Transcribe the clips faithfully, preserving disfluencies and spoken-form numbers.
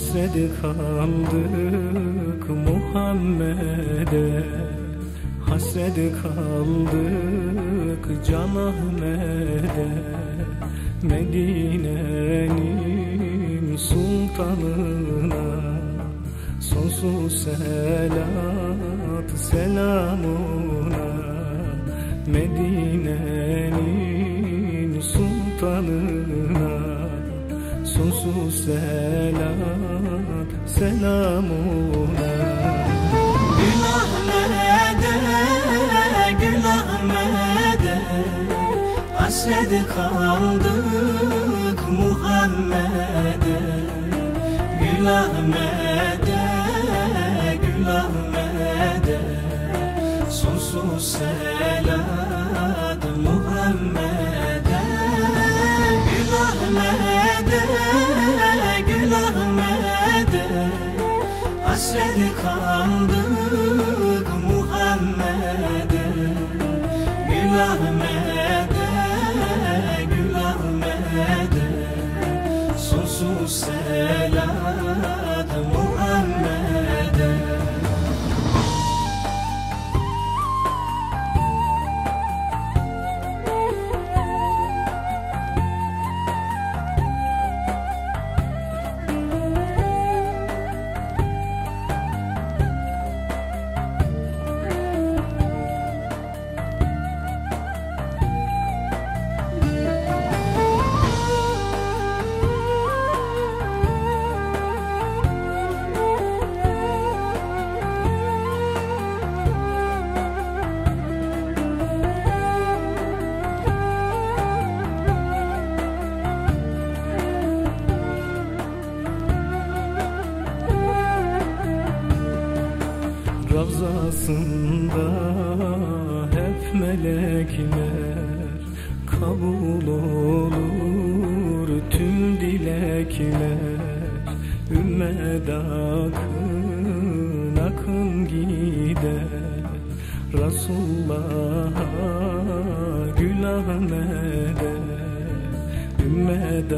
Hasret kaldık Muhammed'e, hasret kaldık Can Ahmet'e, Medine'nin sultanına sonsuz selat selamuna. Medine'nin sultanına sonsuz selat selamuna. Gül Ahmet'e, Gül Ahmet'e, hasret kaldık Muhammed'e. Gül Ahmet'e, Gül Ahmet'e, sonsuz selat Muhammed'e. Gül Ahmet'e, Gül Ahmet'e, hasret kaldık Muhammed'e. Gül Ahmet'e, Gül Ahmet'e, sonsuz selat Muhammed'e. Ravzasında hep melekler, kabul olur tüm dilekler. Ümmet akın akın gider Resulullah'a, Gül Ahmet'e. Ümmet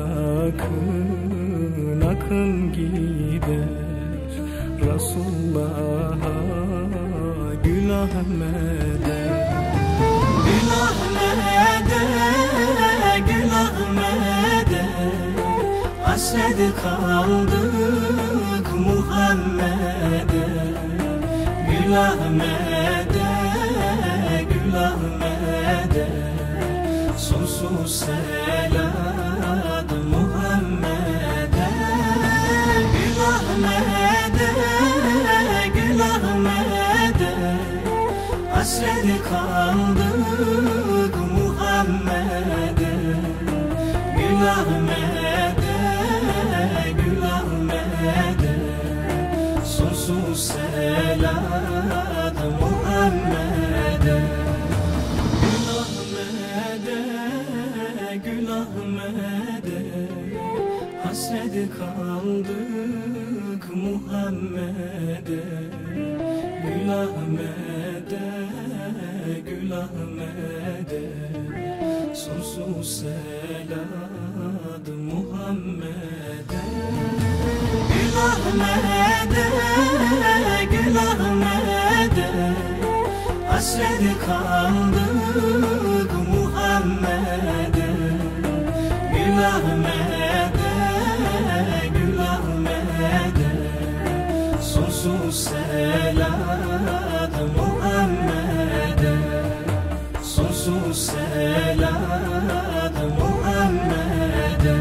akın akın gider Resulullah'a, Gül Ahmet'e. Gül Ahmet'e, Gül Ahmet'e, hasret kaldık Muhammed'e. Gül Ahmet'e, Gül Ahmet'e, sonsuz selat Muhammed'e. Gül Ahmet'e, Gül Ahmet'e, hasret kaldık Muhammed'e. Gül Ahmet'e, Gül Ahmet'e, sonsuz selat Muhammed'e. Gül Ahmet'e, Gül Ahmet'e, hasret kaldık Muhammed'e. Gül Ahmet'e, Gül Ahmet'e, sonsuz selat Muhammed'e. Gül Ahmet'e, Gül Ahmet'e, hasret kaldık Muhammed'e. Gül Ahmet'e, Gül Ahmet'e, sonsuz selat Muhammed'e. Sonsuz selat Muhammed'e.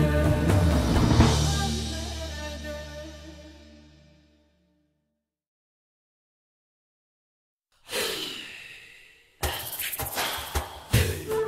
Hey.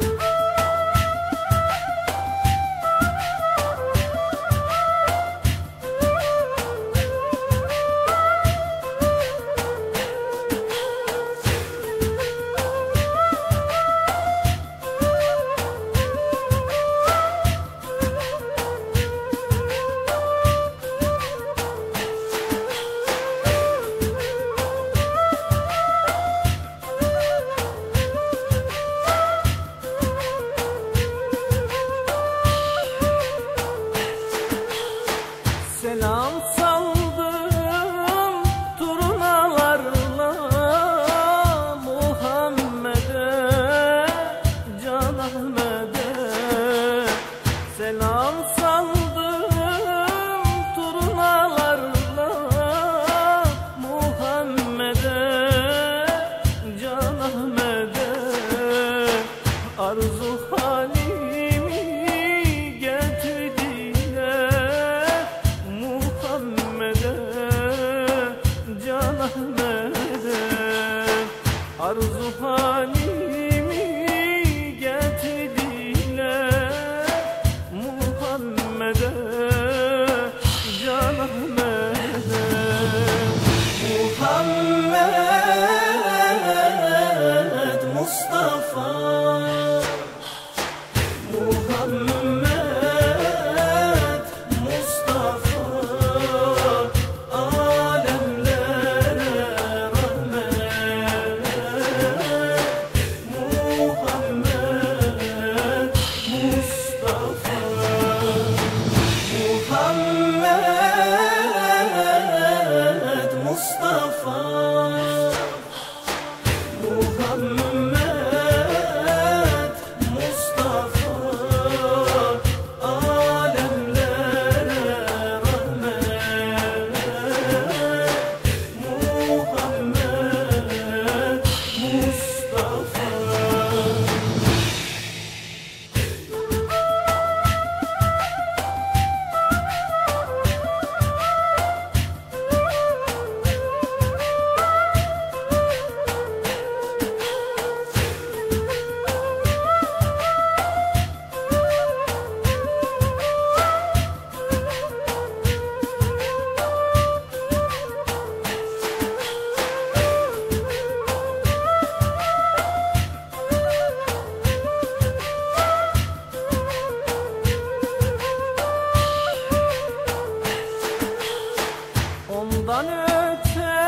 ondan öte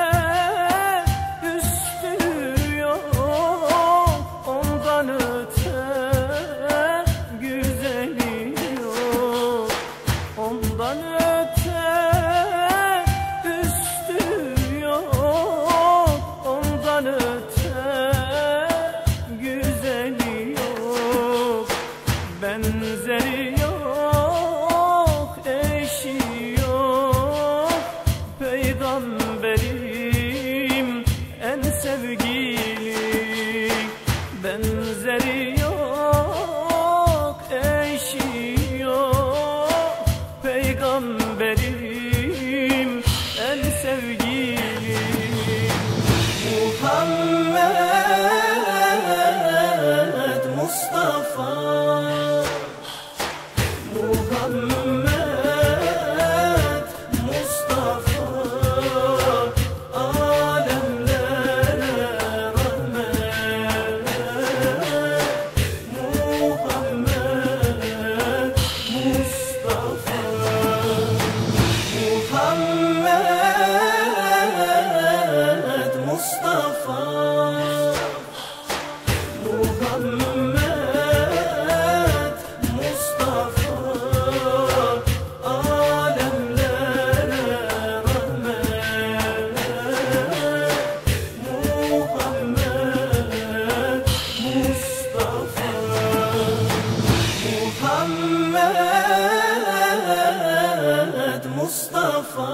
üstü yok, ondan öte güzeli yok, ondan öte üstü yok, ondan öte güzeli yok, benzeri yok, eşi yok, peygamberim en sevgili, benzeri yok, eşi yok, peygamberim en sevgili. Muhammed Mustafa, Muhammed Mustafa, alemlere rahmet. Muhammed Mustafa, Muhammed Mustafa, Muhammed Mustafa, alemlere rahmet. Muhammed Mustafa, Muhammed Mustafa.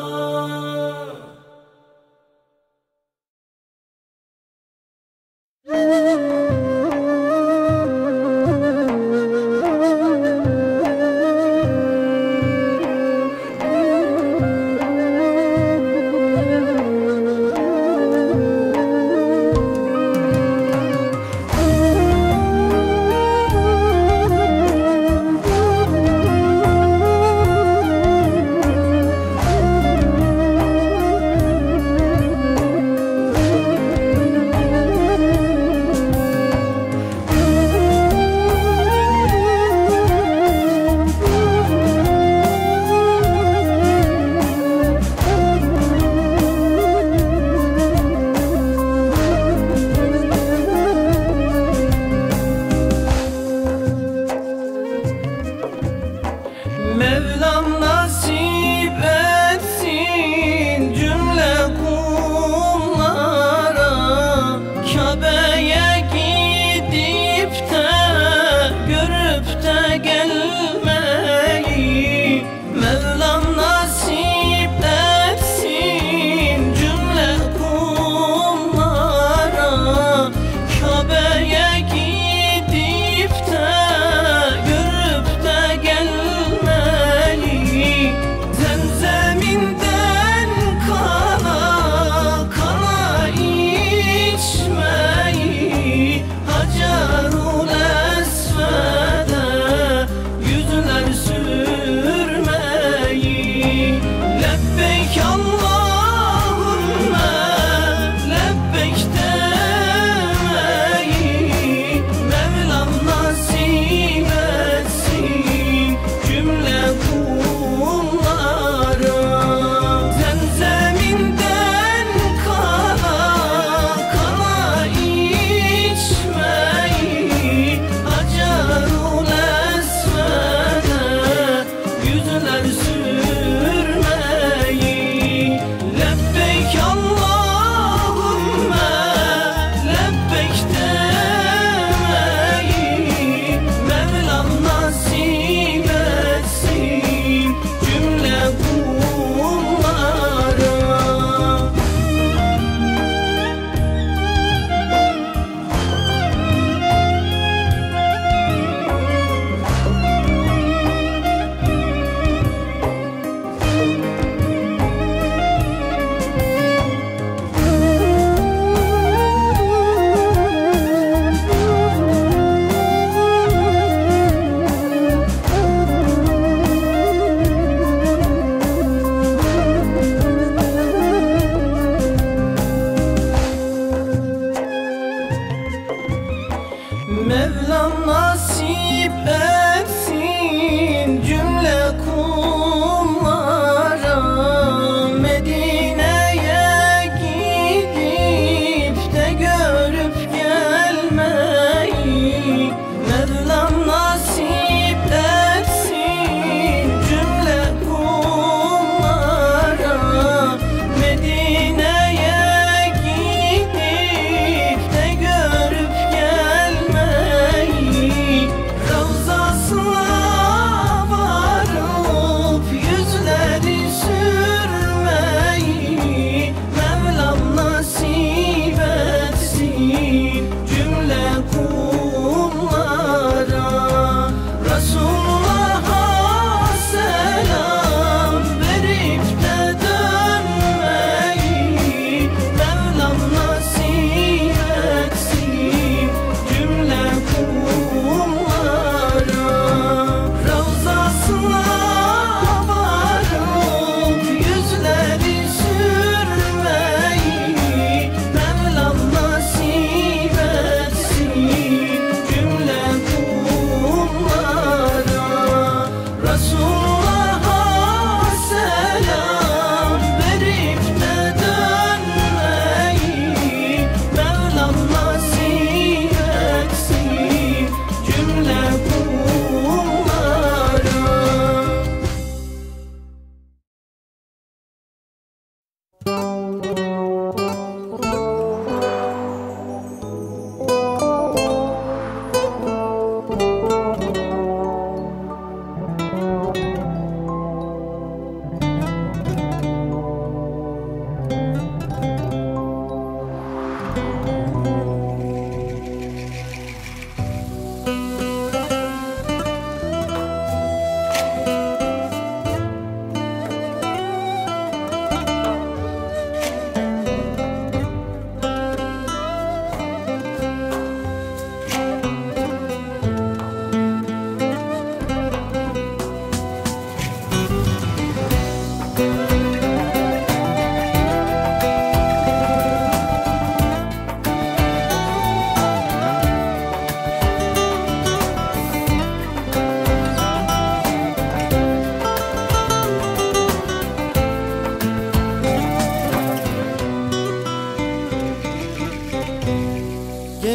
Mevlam nasip etsin cümle kullara, Kabe'ye gidip de görüp de gelmeyi. Mevlam nasip etsin cümle kullara, Kabe'ye gidip de görüp de gelmeyi. Zemzeminden kana kana içmeyi, Hacerul Esved'e yüzler sürmeyi. Lebbeyk Allahümme lebbeyk demeyi. Mevlam nasip etsin cümle kullara. Zemzeminden kana kana içmeyi, Hacerul Esved'e yüzler sürmeyi.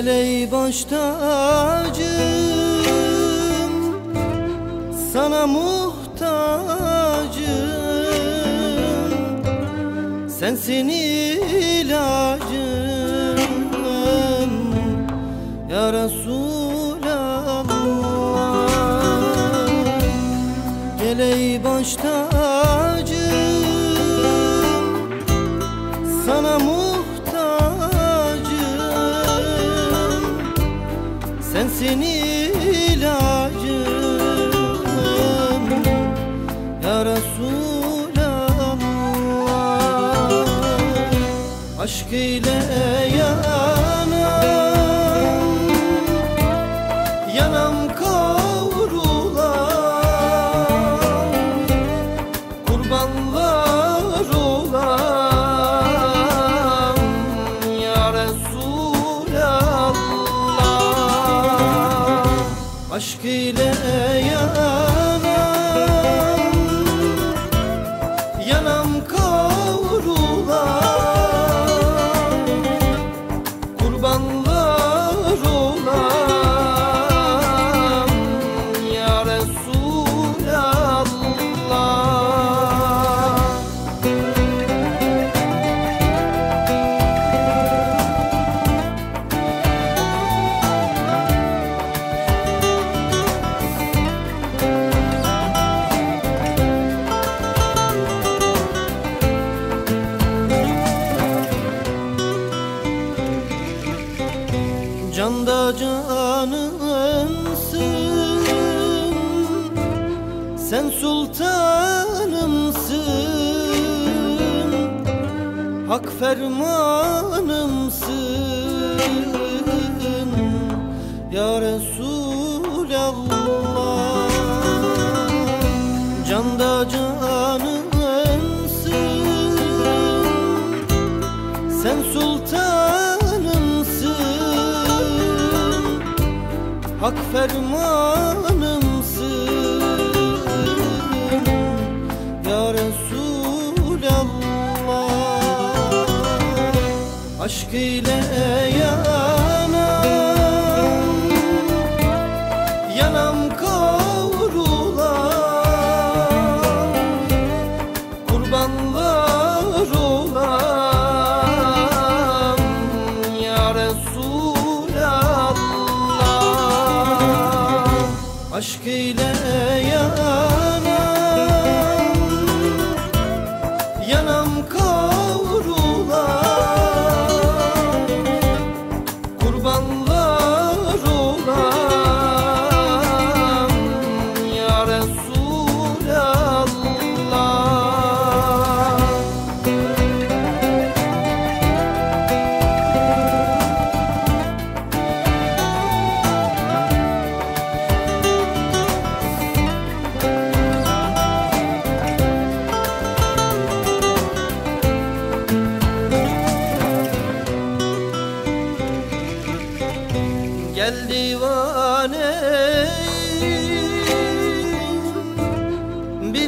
Gel ey baş tacım, sana muhtacım, sensin ilacım ya Resulallah. Gel ey baş tacım, sana muhtacım, sensin ilacım ya Resulallah. Aşk ile yanam, yanam kavrulan, kurbanlar olan ya Resulallah. Aşk ile yanam, yanam kavrulan, kurbanlar olan ya Resulallah. Canda canımsın, sen sultanımsın, hak fermanımsın ya Resulallah. Canda canımsın, sen sultanımsın, hak fermanımsın ya Resulallah. Aşk ile yanam, yanam kavrulan, kurbanlar olan ya Resulallah. Aşk ile yanam, yanam kavrulan, kurbanlar olan ya Resulallah. Gel divaneyim, bir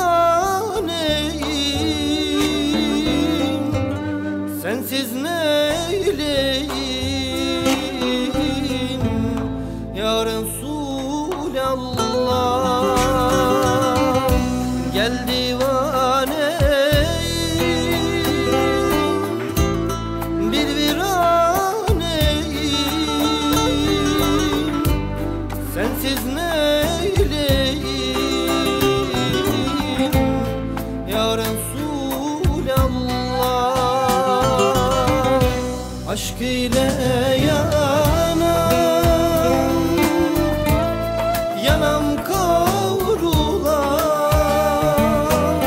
viraneyim, sensiz neyleyim ya Resulallah. Gel divaneyim, bir viraneyim, sensiz neyleyim ya Resulallah. Aşk ile yanam, yanam kavrulan,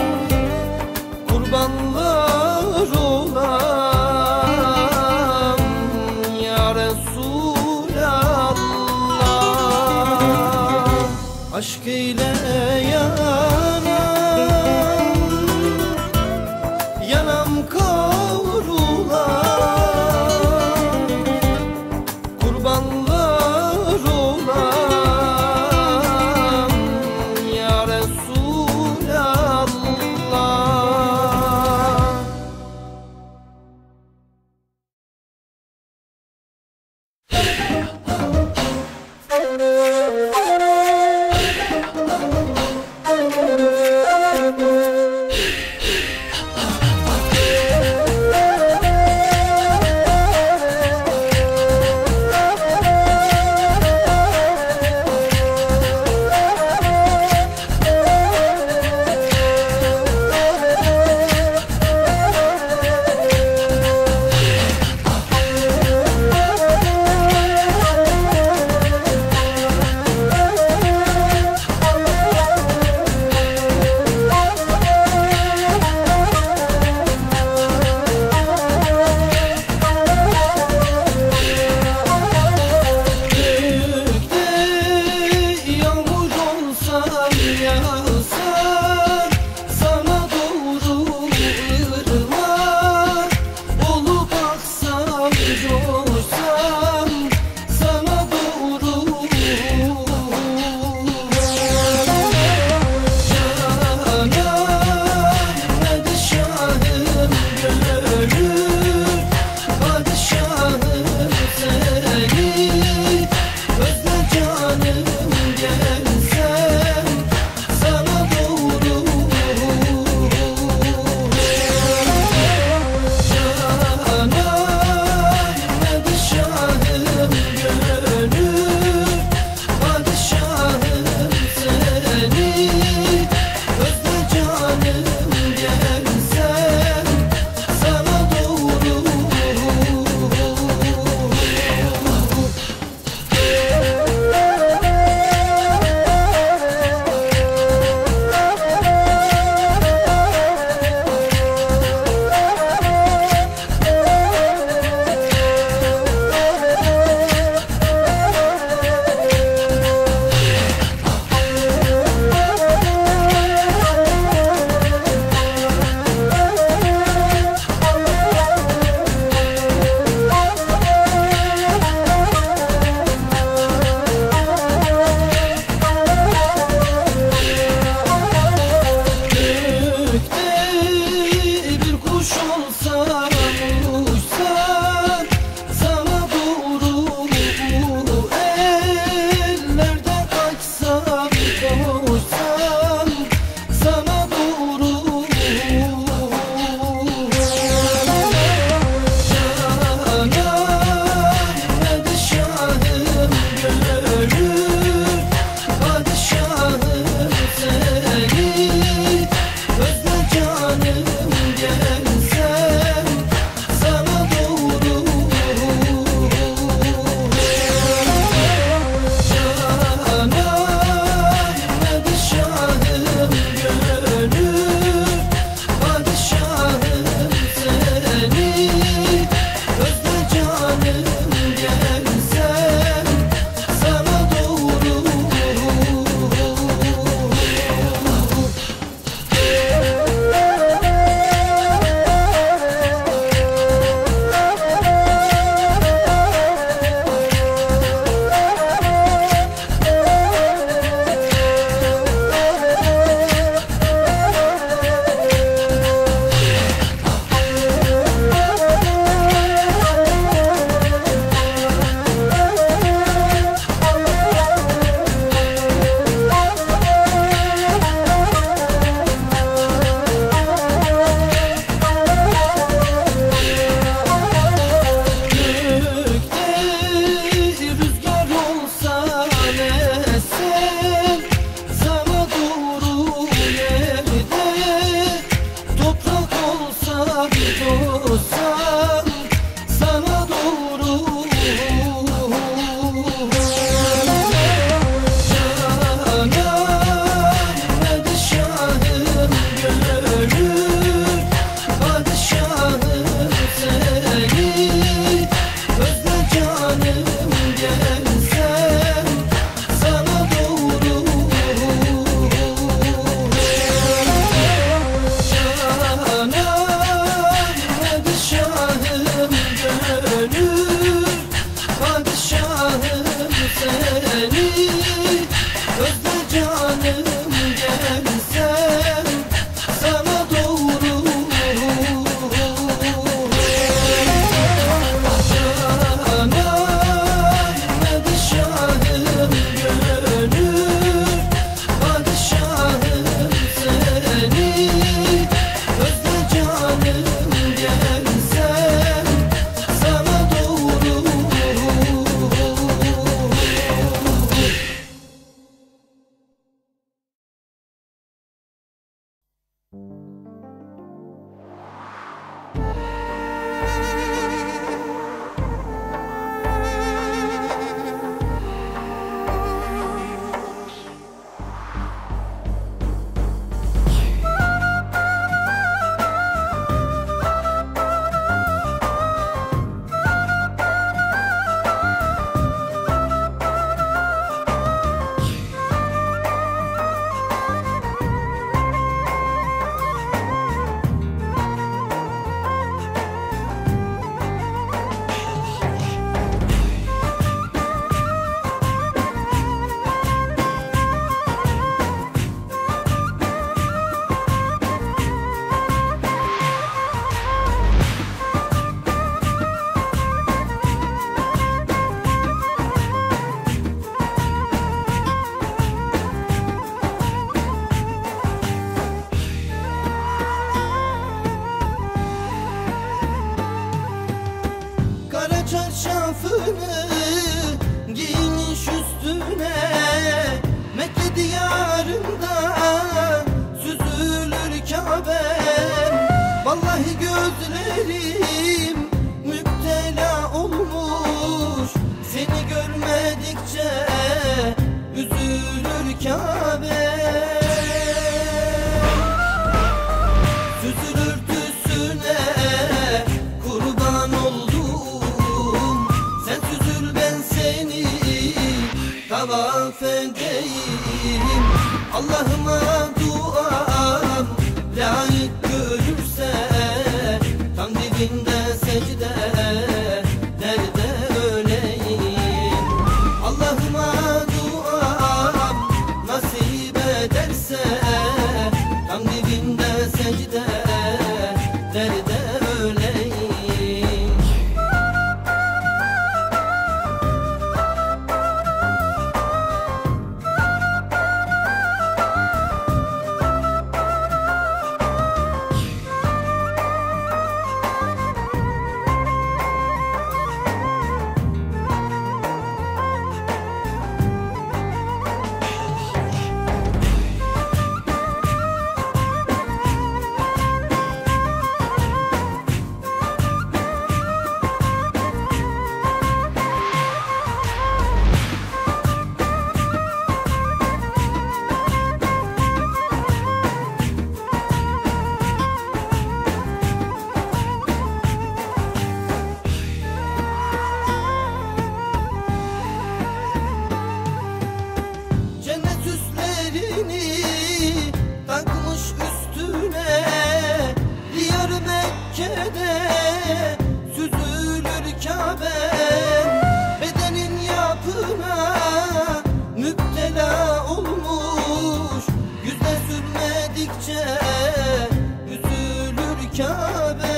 kurbanlar olan ya Resulallah. Aşk ile yanam, yanam kavrulan, kurbanlar olan ya Resulallah. gelsem sana doğru. Canan padişahım gönül padişahım seni özle canım gelsem sana doğru. Rüzgar olsa nesem sana doğru, yerde toprak olsa bir dostsam sana doğru. Canan padişahım gönül padişahım seni özle canım gelsem sana doğru. Canan padişahım gönül padişahım seni özle canım gelsem sana doğru. Canan padişahım gönül padişahım seni özle canım gelsem sana doğru. Kara çarşafını giymiş üstüne Mekke diyarında süzülür Kabe'm. Vallahi gözlerim müptela olmuş, seni görmedikçe üzülür Kabe'm. Süzülür tüsüne kurban oldum, sen süzül ben seni tavaf edeyim. Allah'ıma duam layık görürse tam dibinde sen secdede süzülür Kabe'm. Bedenin yapına müptela olmuş, yüzde sürmedikçe üzülür Kabe'm.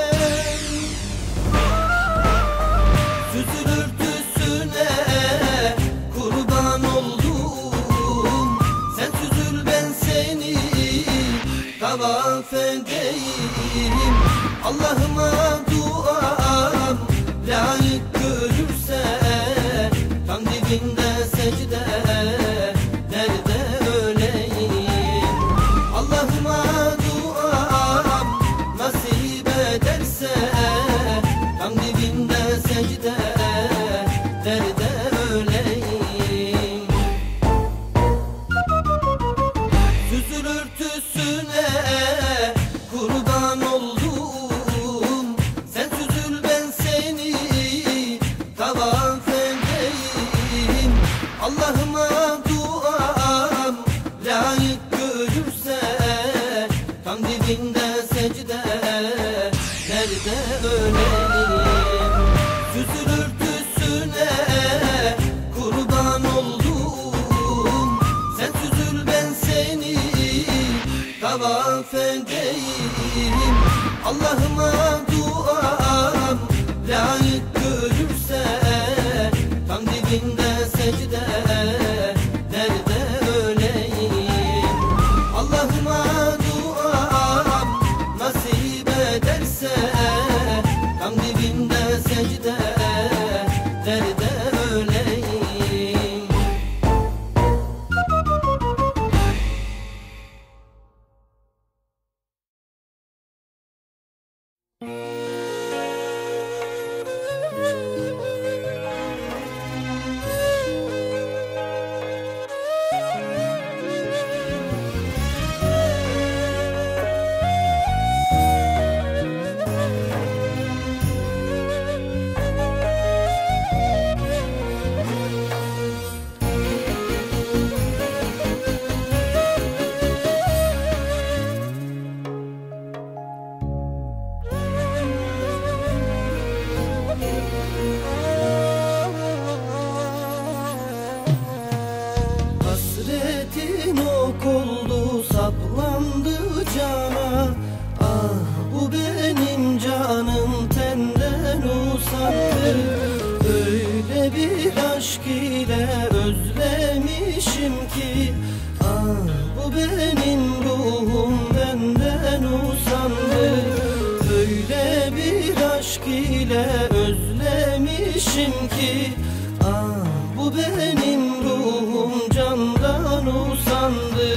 Süzülür tüsüne kurban oldum, sen süzül ben seni tavaf edeyim. Allah'ıma duam layık görürse tam dibinde secde nerede öleyim. Allah'ıma duam nasip ederse tam dibinde secde nerede öleyim. Süzülür tüsüne kurban oldum, sen süzül ben seni tavaf edeyim. Allah'ıma duam layık görürse tam dibinde secde nerede öleyim. Süzülür tüsüne kurban oldum, sen süzül ben seni tavaf edeyim. Allah'ıma duam layık görürse tam dibinde secde nerede öleyim. Allah'ıma duam nasip ederse tam dibinde secde nerede öleyim. Hasretin ok oldu, saplandı cana. Ah bu benim canım tenden usandı. Öyle bir aşk ile özlemişim ki ah bu benim ruhum benden usandı. Öyle bir aşk ile özlemişim ki ah bu benim ruhum candan usandı.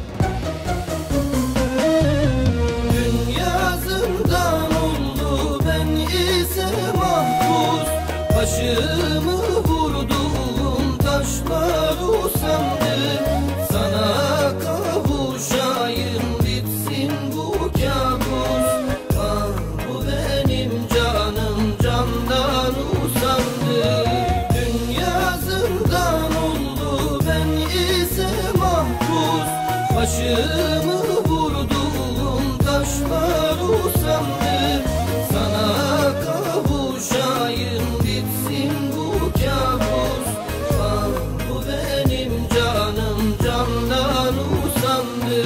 Dünya zindan oldu, ben ise mahpus. Başımı vurduğum taşlar usandı. Sana kavuşayım, bitsin bu kabus. Ah bu benim canım candan usandı. Dünya zindan oldu, ben ise mahpus. Başımı vurduğum taşlar usandı. Sana kavuşayım, bitsin bu kabus. Ah bu benim canım candan usandı.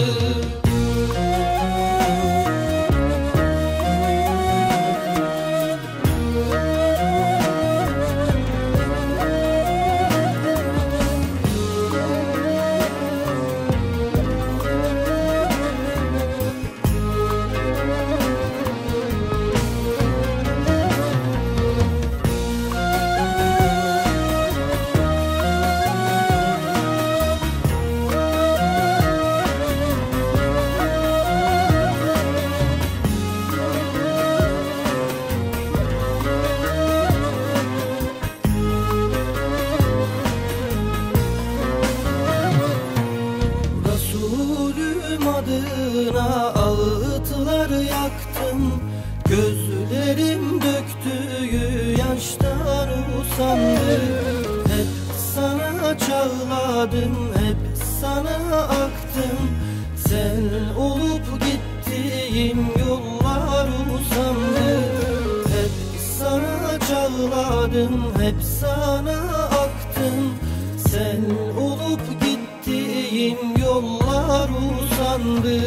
adına ağıtlar yaktım. Gözlerim döktüğü yaştan usandı. Hep sana çağladım, hep sana aktım. Sen olup gittiğim yollar usandım. Hep sana çağladım, hep sana aktım. Sen olup gittiğim yollar usandı.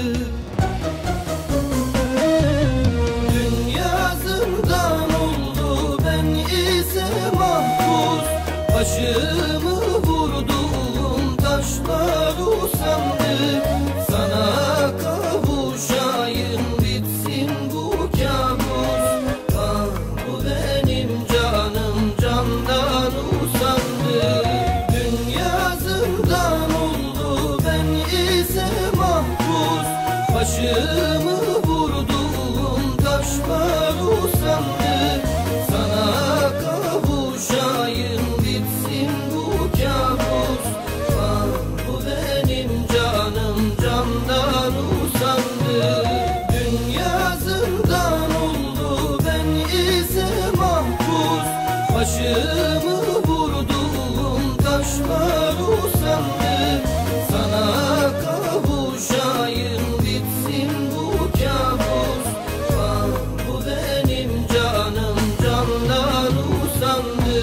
Dünya zindan oldu, ben ise mahpus. Başımı vurduğum taşlar usandı. Sana kavuşayım, bitsin bu kabus. Ah, bu benim canım candan usandı. Dünya zindan oldu, ben ise mahpus. Başımı vurduğum taşlar usandı. Sana kavuşayım, bitsin bu kabus. Ah, bu benim canım candan usandı. Dünya zindan oldu, ben ise mahpus. Başımı vurduğum taşlar usandı. Sana kavuşayım, bitsin bu kabus. Ah, bu benim canım candan usandı.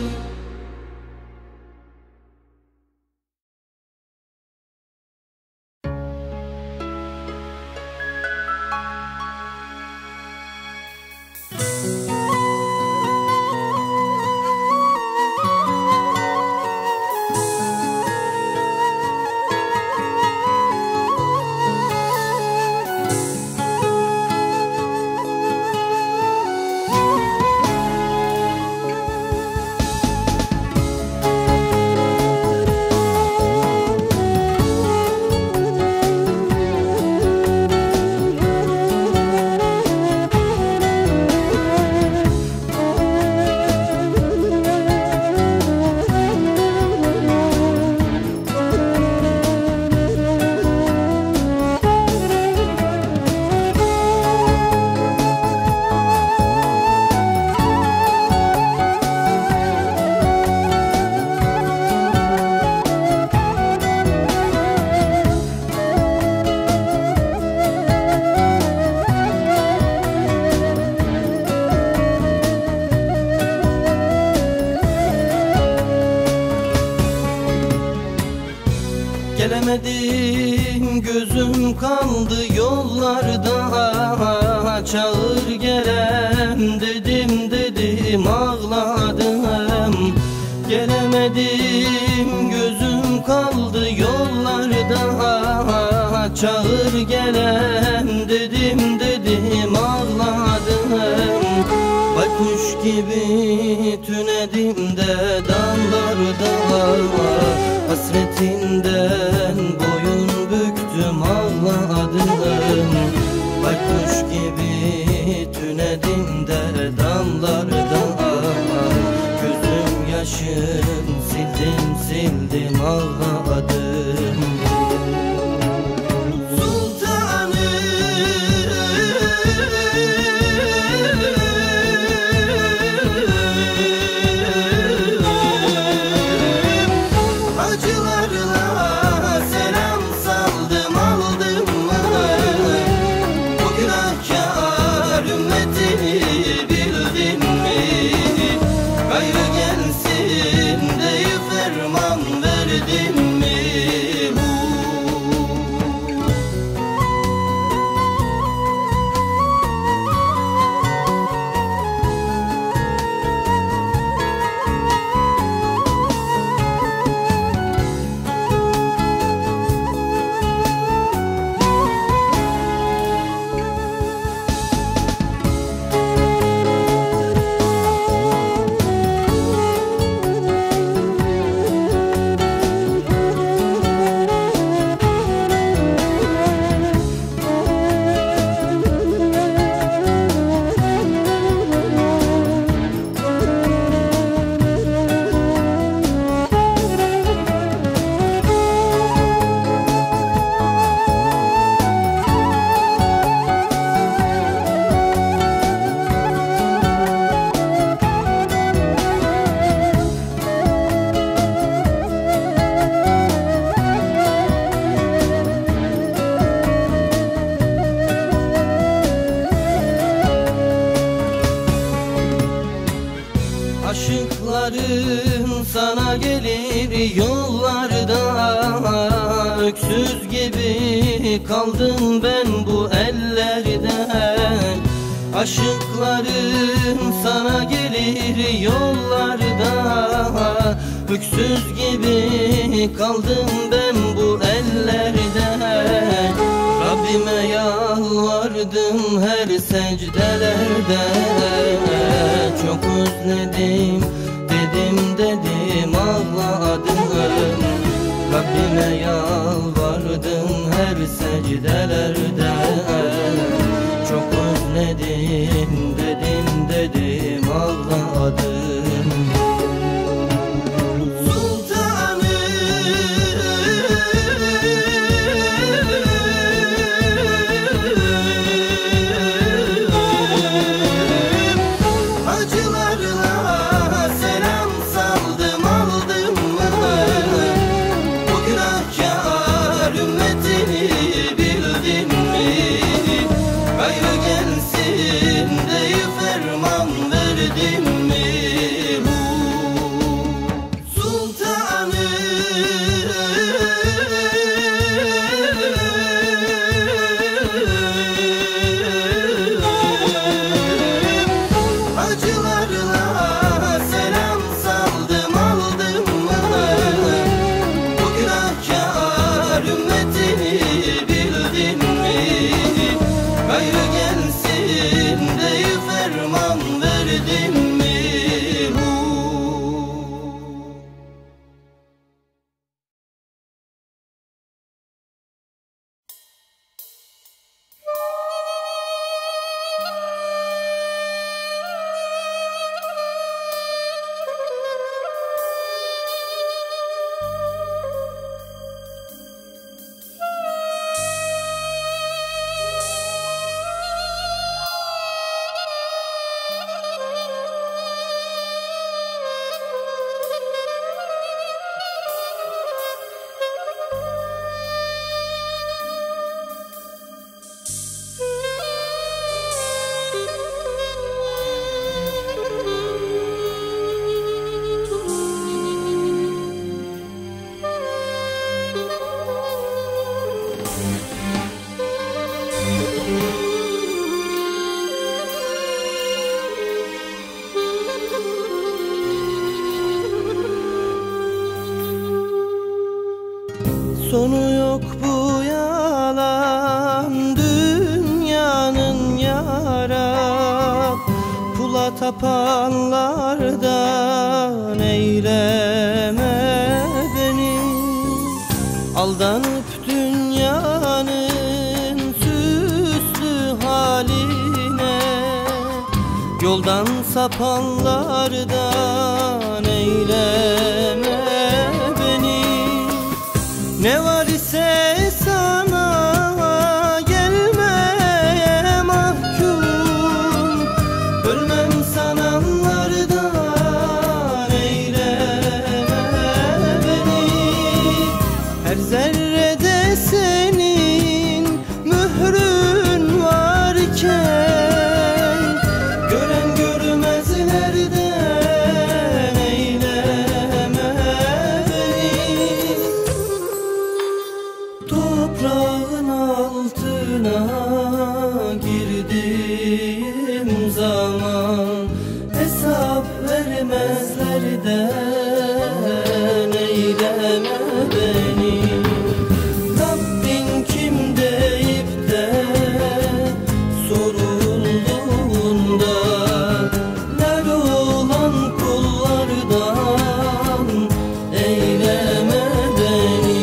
Gelemedim, gözüm kaldı yollarda. Çağır gelen dedim dedim ağladım. Gelemedim, gözüm kaldı yollarda. Çağır gelen dedim dedim ağladım. Baykuş gibi tünedim de dallarda. Hasretinden boyun büktüm ağladım. Baykuş gibi tünedim de damlarda. Gözüm yaşın sildim sildim ağladım. Gayrı gelsin deyip ferman verdim. Aşıkların sana gelir yollarda, öksüz gibi kaldım ben bu ellerde. Aşıkların sana gelir yollarda, öksüz gibi kaldım ben bu ellerde. Rabbime yalvardım her secdelerde, çok özledim dedim dedim ağladım. Rabbime yalvardım her secdelerde, çok özledim dedim dedim ağladım. Sonu yok bu yalan dünyanın yarab, pula tapanlardan eyleme beni. Aldanıp dünyanın süslü haline, yoldan sapanlardan eyleme beni. Ne var ise sana gelmeye mahkum, ölmem sananlardan eyleme beni. Her zerrede senin mührün varken, gören görmezlerden eyleme beni. Toprağın altına girdiğim zaman, hesap vermezlerden eyleme beni. Rabbin kim deyip de sorulduğunda, ler olan kullardan eyleme beni.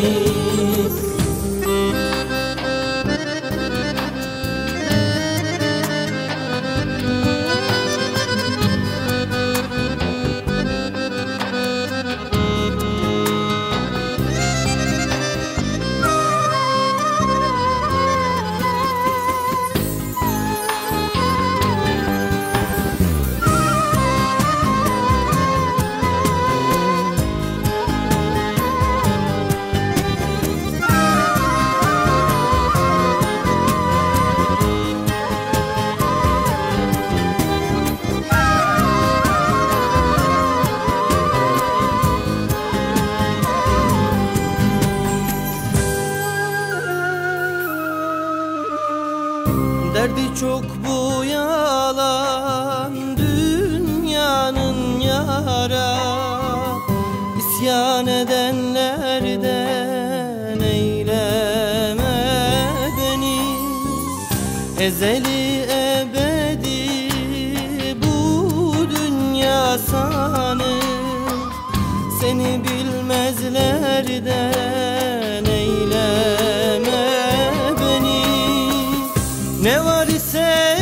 bu yalan dünyanın yara, İsyan edenlerden eyleme beni. Ezeli ebedi bu dünya sanı, seni bilmezlerden eyleme beni. Ne var ise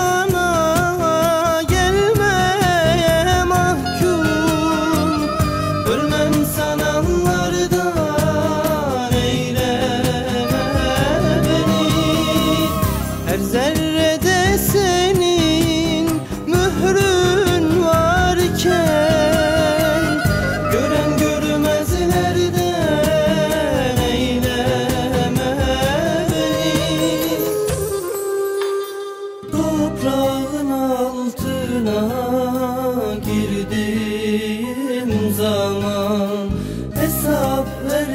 sana gelmeye mahkum, ölmem sananlardan eyleme beni. Her zerrede senin mührün varken, gören görmezlerden eyleme beni. Toprağın altına girdiğim zaman, hesap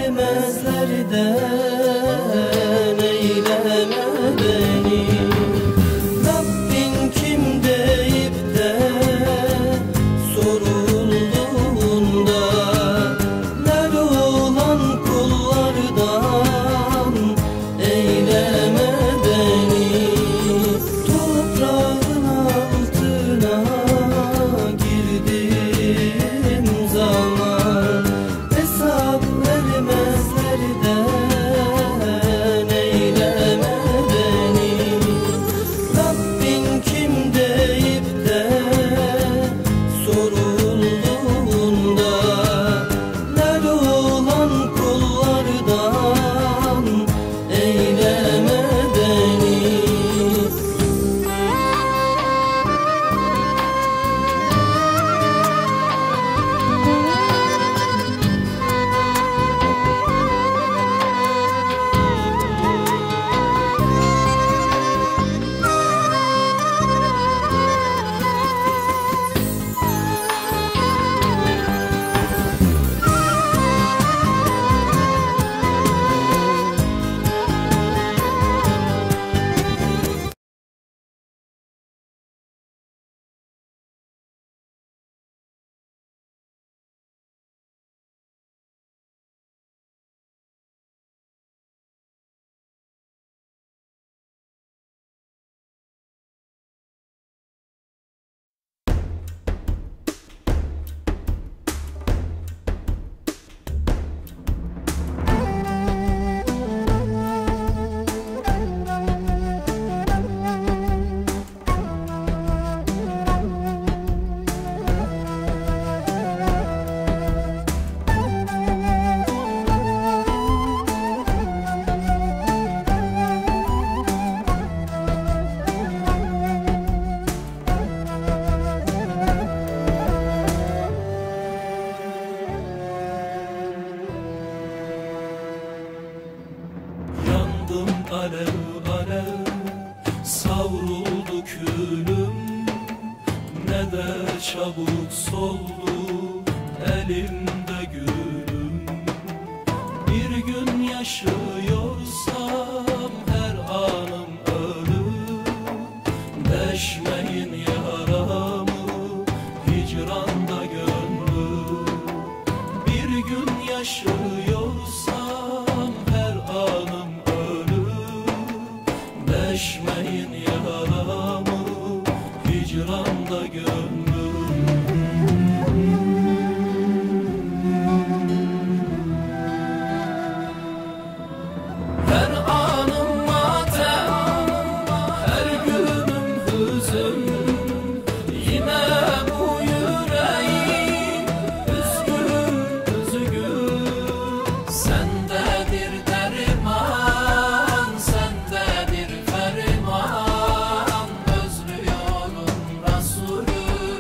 vermezlerden eyleme beni. Rabbin kim deyip de sorulduğunda, lal olan kullardan eyleme beni. Toprağın altına girdiğim zaman, hesap vermezlerden eyleme beni. Rabbin kim deyip de sorulduğunda, lal olan kullardan eyleme beni. Yandım alev alev, savruldu külüm, ne de çabuk soldu elimde gülüm. Bir gün yaşıyorsam her anım ölüm, deşmeyin yaramı hicranda gönlüm. Bir gün yaşıyorsam her anım ölüm, deşmeyin yaramı hicranda gönlüm. Her anım matem, her günüm hüzün, yine bu yüreğim üzgün üzgün. Sendedir derman, sendedir ferman, özlüyorum Resulüm.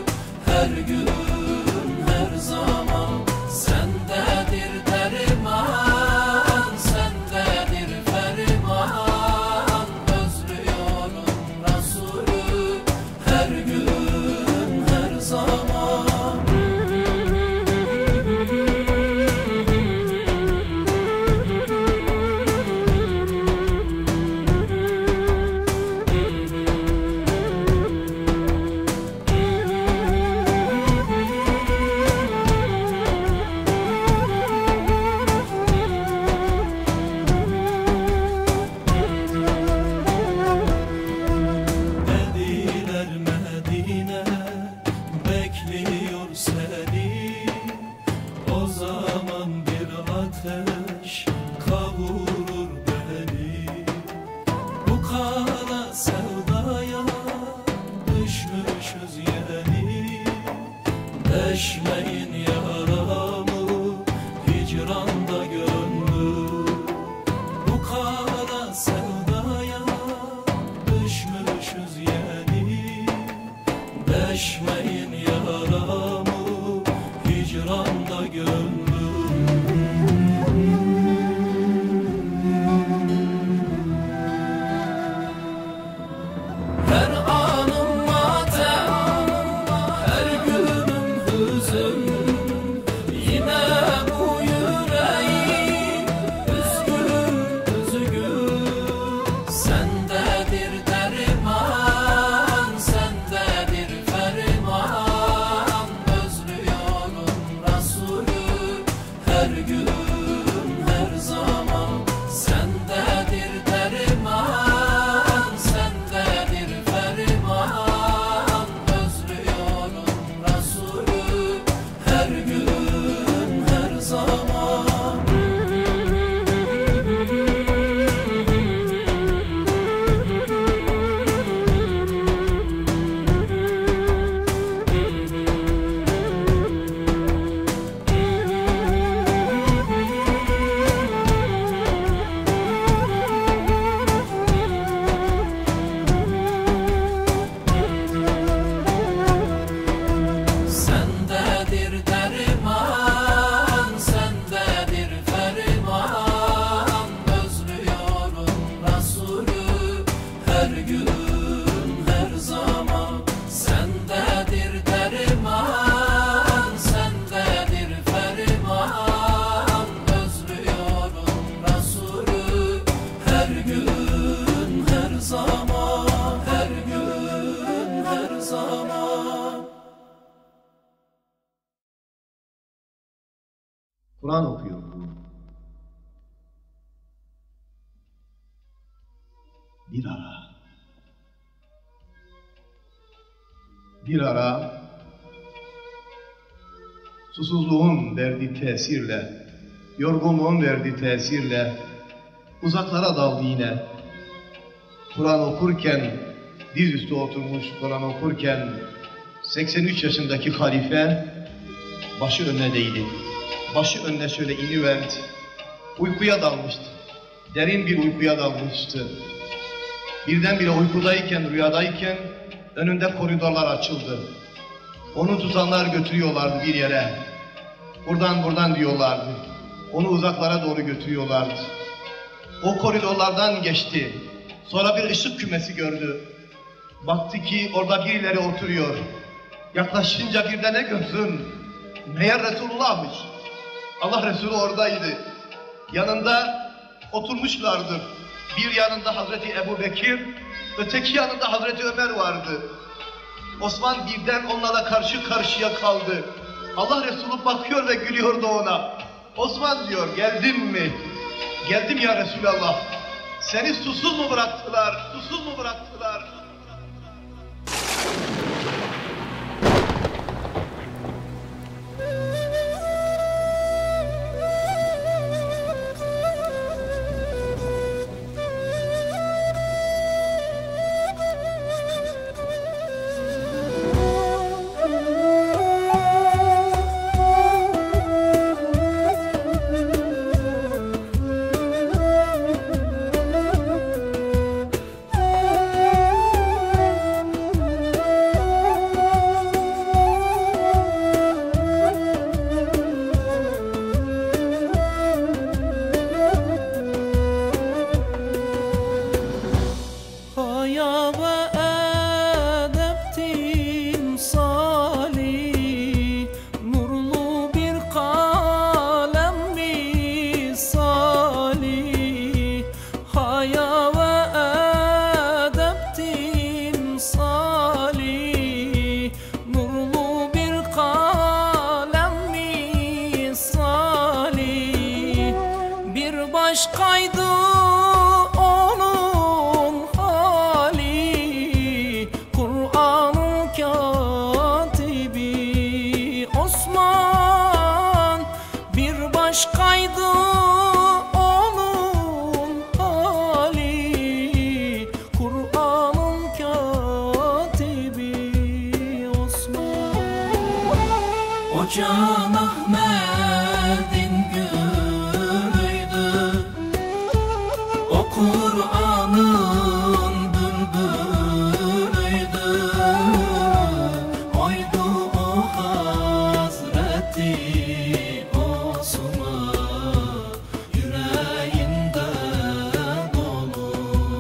Deşmeyin yaramı hicranda gönlüm. Bu kara sevdaya düşmüşüz yeni. Deşmeyin yaramı hicranda gönlüm. Her anım matem, her günüm hüzün. Yine bu yüreğim üzgün üzgün. Sendedir derman, sendedir ferman. Özlüyorum Resulü her gün her zaman. Sendedir derman, sendedir ferman. Özlüyorum Resulü her gün her zaman. Sendedir derman, sendedir ferman. Özlüyorum Resulü her gün her zaman. Sendedir derman, sendedir ferman. Özlüyorum Resulü her gün her zaman. Her gün her zaman. Kur'an okuyor bu. Bir ara. Bir ara susuzluğun verdiği tesirle, yorgunluğun verdiği tesirle uzaklara daldı yine. Kur'an okurken, dizüstü oturmuş Kur'an okurken seksen üç yaşındaki halife başı önüne değdi. Başı önüne şöyle iniverdi. Uykuya dalmıştı. Derin bir uykuya dalmıştı. Birdenbire uykudayken, rüyadayken önünde koridorlar açıldı. Onu tutanlar götürüyorlardı bir yere. Buradan buradan diyorlardı. Onu uzaklara doğru götürüyorlardı. O koridorlardan geçti. Sonra bir ışık kümesi gördü. Baktı ki orada birileri oturuyor. Yaklaşınca birden ne görsün? Meğer Resulullah'mış. Allah Resulü oradaydı. Yanında oturmuşlardı. Bir yanında Hazreti Ebu Bekir, öteki yanında Hazreti Ömer vardı. Osman birden onlarla karşı karşıya kaldı. Allah Resulü bakıyor ve gülüyordu ona. Osman diyor, geldin mi? Geldim ya Resulallah. Seni susuz mu bıraktılar? Susuz mu bıraktılar? Can Ahmet'in gülüydü, o Kur'an'ın bülbülüydü. Oydu o Hazreti Osman, yüreğinde dolu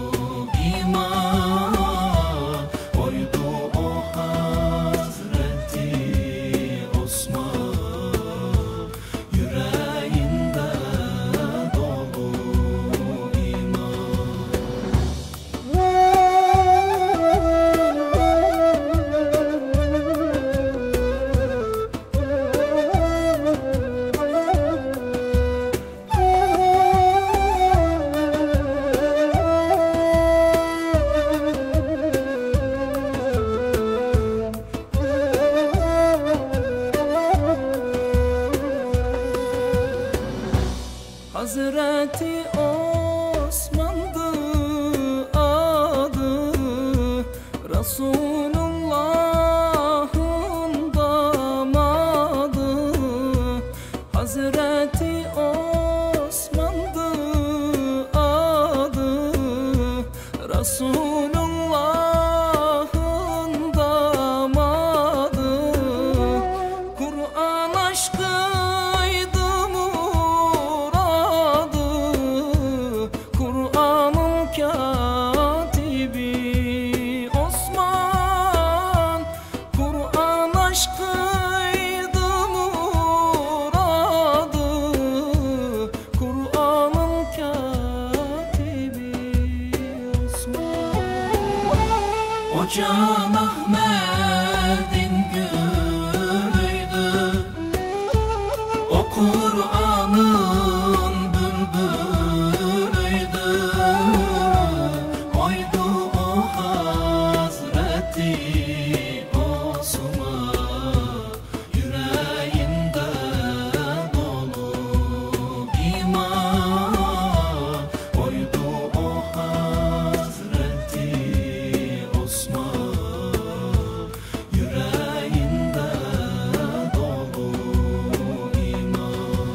iman. Oydu o Hazreti Osman, yüreğinde dolu iman. Hazreti Osman'dı adı, Resulullah'ın damadı. Hazreti Osman'dı adı, Resulullah'ın damadı. Kur'an aşkıydı muradı, Kur'an'ın katibi Osman. Kur'an aşkıydı muradı, Kur'an'ın katibi Osman. O Can Ahmet'in gülüydü, o Kur'an'ın bülbülüydü. Oydu o Hazreti Osman, yüreğinde dolu iman. Oydu o Hazreti Osman, yüreğinde dolu iman.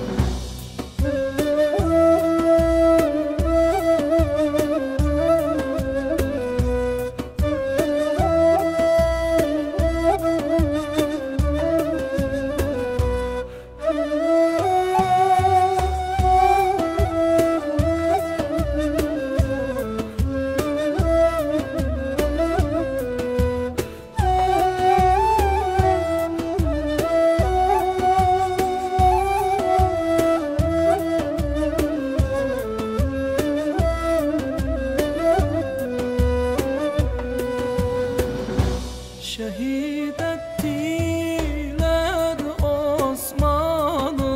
Şehit ettiler Osman'ı,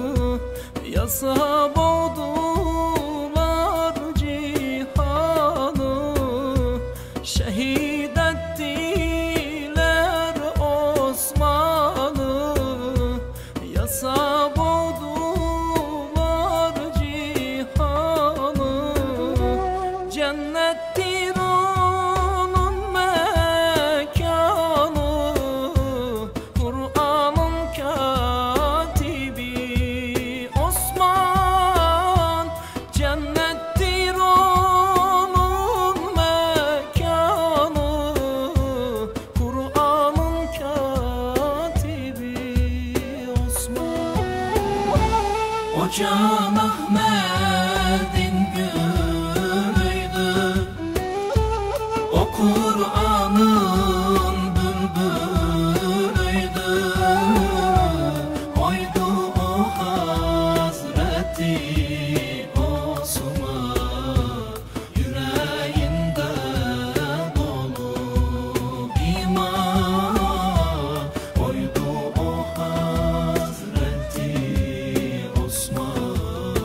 yasa boğdular cihanı. Şehit ettiler Osman'ı, yasa boğdular cihanı. Cennettir onun mekanı, Kur'an'ın katibi Osman. Cennettir onun mekanı, Kur'an'ın katibi Osman. O Can Ahmet'in gülüydü, o Kur'an'ın bülbülüydü. Oydu o Hazreti Osman, yüreğinde dolu iman. Oydu o Hazreti Osman,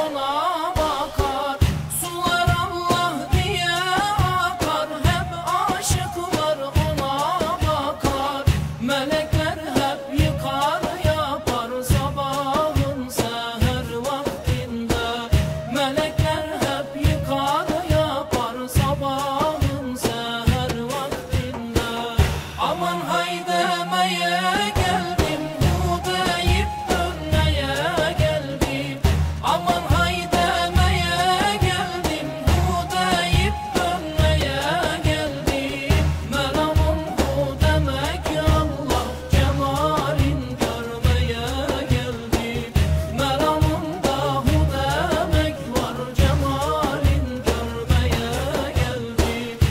ona bakar. Sular Allah diye akar, hep aşıklar ona bakar. Melekler hep yıkar yapar sabahın seher vaktinde. Melekler hep yıkar yapar sabahın seher vaktinde. Aman hay demeye geldim, hu deyip dönmeye geldim. Aman hay demeye geldim, hu deyip dönmeye geldim. Meramım hu demek Allah, cemalin görmeye geldim. Meramımda hu demek var, cemalin görmeye geldim.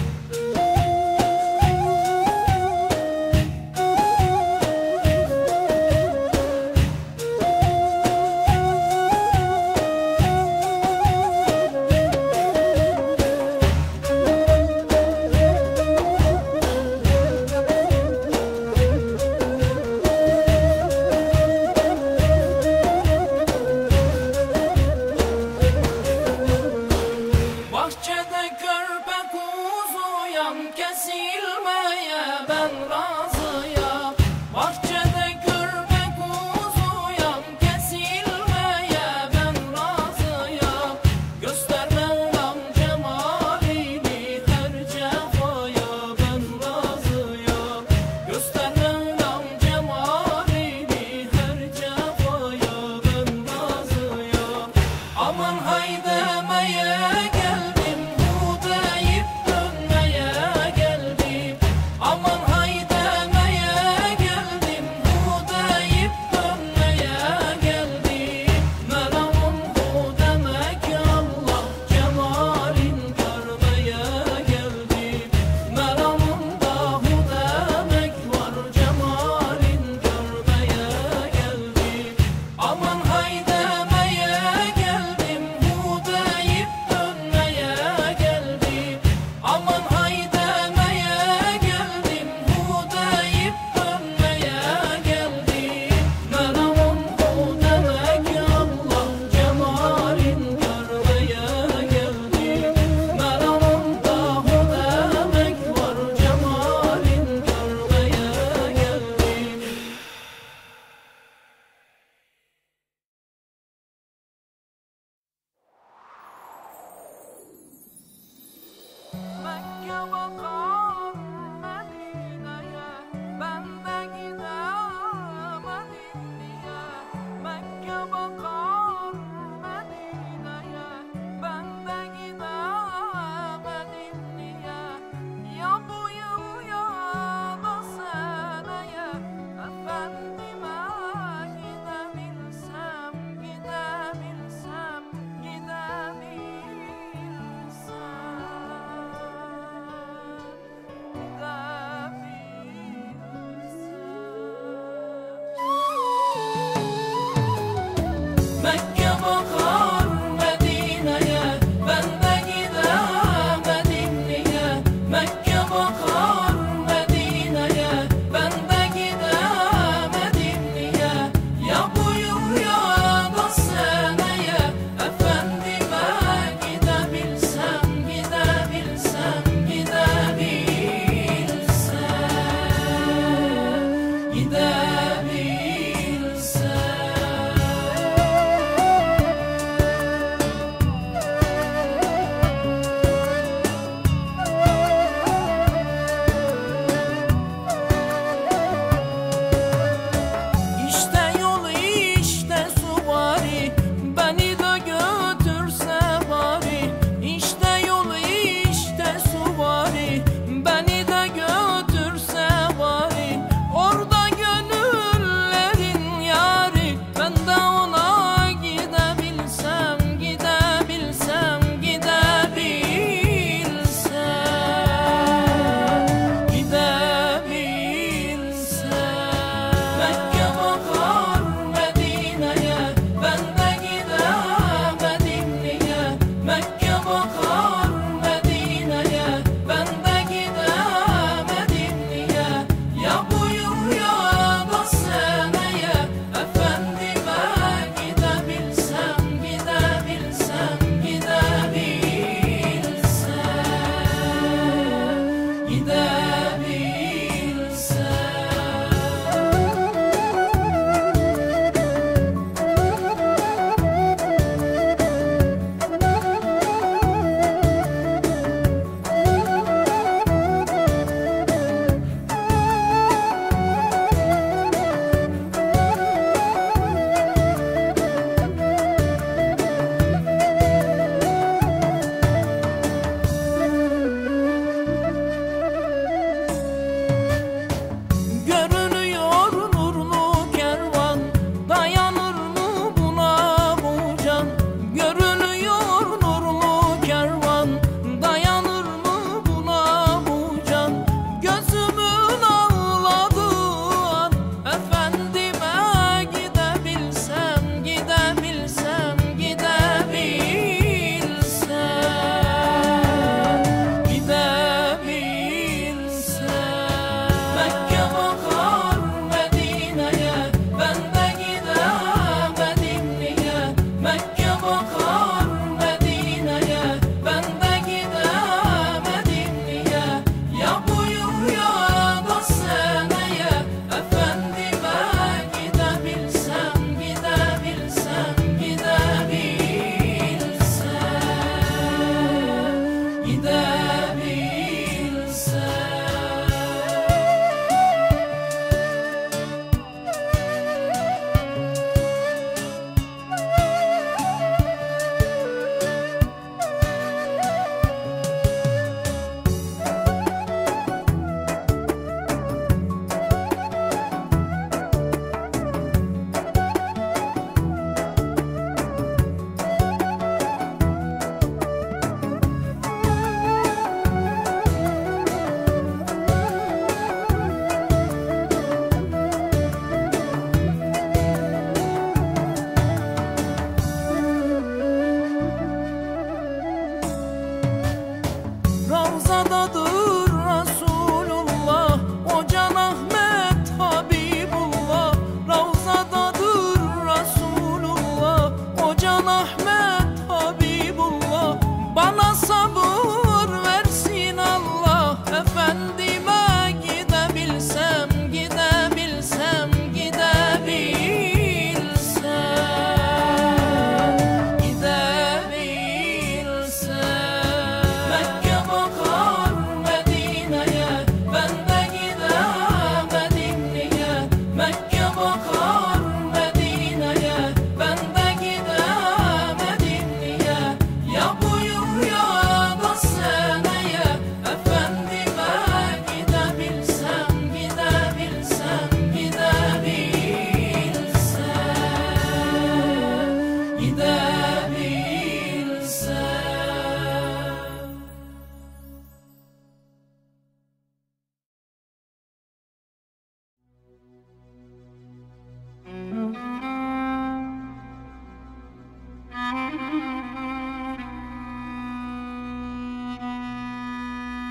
Bahçede körpe kuzuyam, kesilmeye ben razıyam. Bahçede körpe kuzuyam, kesilmeye ben razıyam. Göster Mevlam cemalini, her cefaya ben razıyam. Göster Mevlam cemalini, her cefaya ben razıyam. Aman hay demeye geldim, hu deyip dönmeye geldim. Aman hay demeye geldim, hu deyip dönmeye geldim. Meramım hu demek Allah, cemalin görmeye geldim. Meramımda hu demek var, cemalin görmeye geldim. Aman hay demeye geldim, hu deyip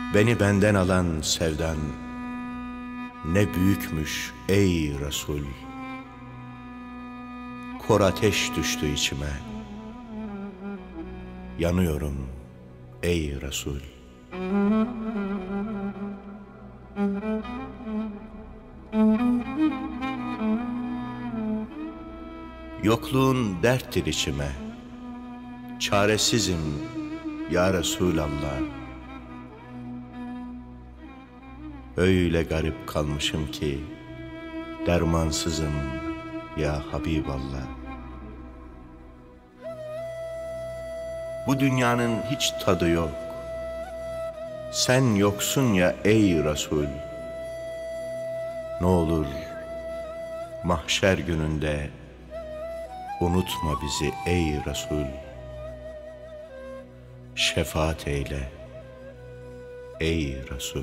Beni benden alan sevdan ne büyükmüş ey Resul. Kor ateş düştü içime, yanıyorum ey Resul. Yokluğun derttir içime, çaresizim ya Resulallah. Öyle garip kalmışım ki dermansızım ya Habiballah. Bu dünyanın hiç tadı yok, sen yoksun ya ey Resul. Ne olur mahşer gününde unutma bizi ey Resul. Şefaat eyle ey Resul.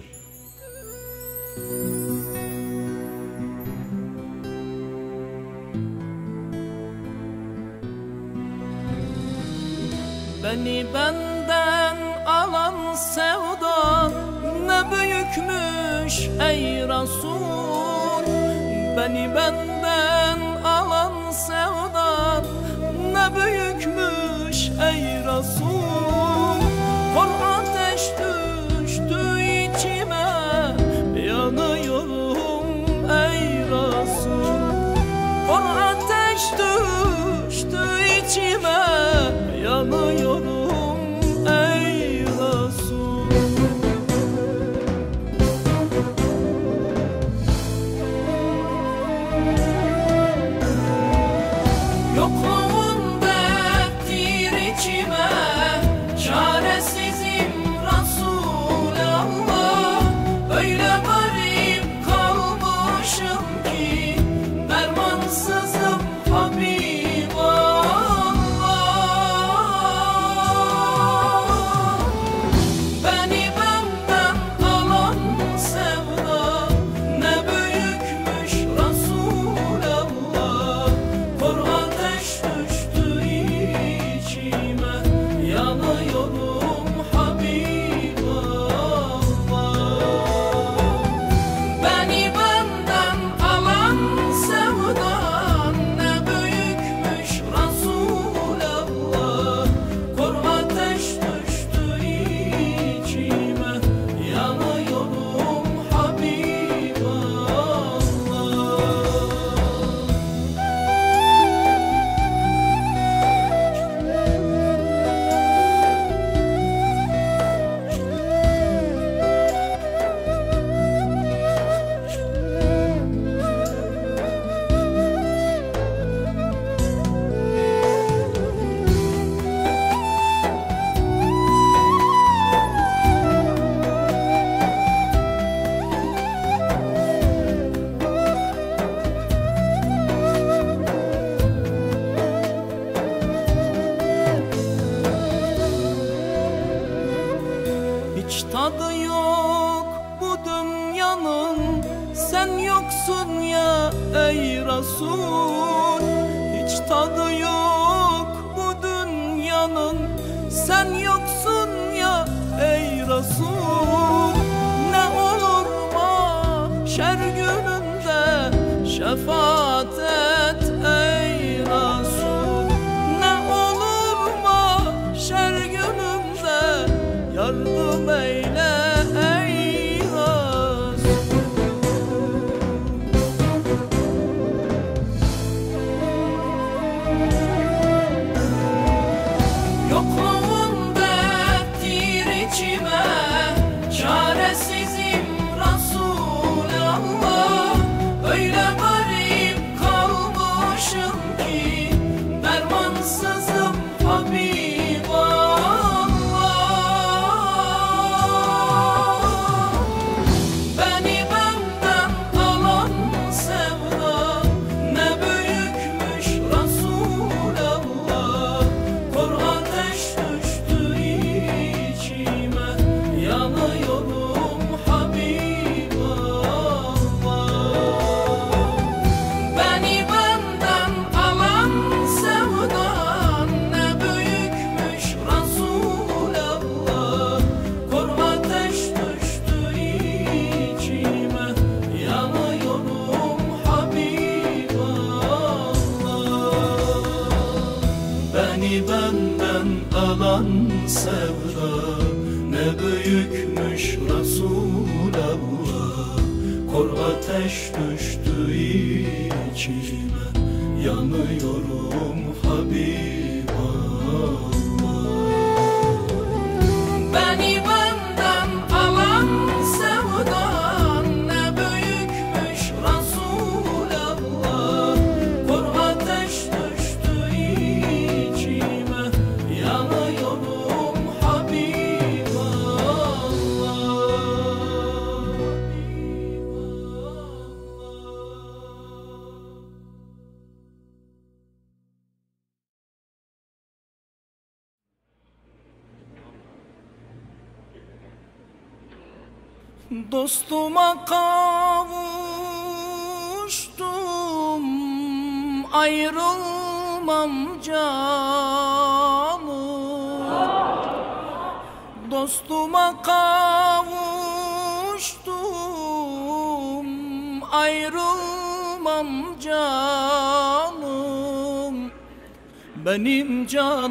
Beni benden alan sevdan ne büyükmüş ey Resul. Beni benden alan sevdan ne büyükmüş ey Resul. Kor ateş düştü içime, yanıyorum ey Resul. Kor ateş düştü içime, yanıyorum ey Resul. Yokluğun derttir içime, çaresizim Resulallah. Öyle garip kalmışım ki dermansızım Habiballah. Beni benden alan sevda ne büyükmüş Resulallah. Kor ateş düştü içime, yanıyorum Habiballah. Beni benden alan sevdan ne büyükmüş Resulallah. Kor ateş düştü içime, yanıyorum Habiballah. Hiç tadı yok bu dünyanın, sen yoksun ya ey Resul. Hiç tadı yok bu dünyanın, sen yoksun ya ey Resul. Ne olur mahşer gününde şefaat et ey Resul. Ne olur mahşer gününde yardım eyle ey Resul. Yokluğun derttir içime, çaresizim Resulallah. Öyle garip kalmışım ki dermansızım Habiballah. Beni benden alan sevda ne büyükmüş Resulallah. Kor ateş alan sevda ne büyükmüş Resulallah. Kor ateş düştü içime, yanıyorum Habiballah. Beni benden alan sevdan ne büyükmüş Resulallah. Kor ateş düştü içime, yanıyorum Dostuma kavuştum, ayrılmam canım. Dostuma kavuştum, ayrılmam canım. Benim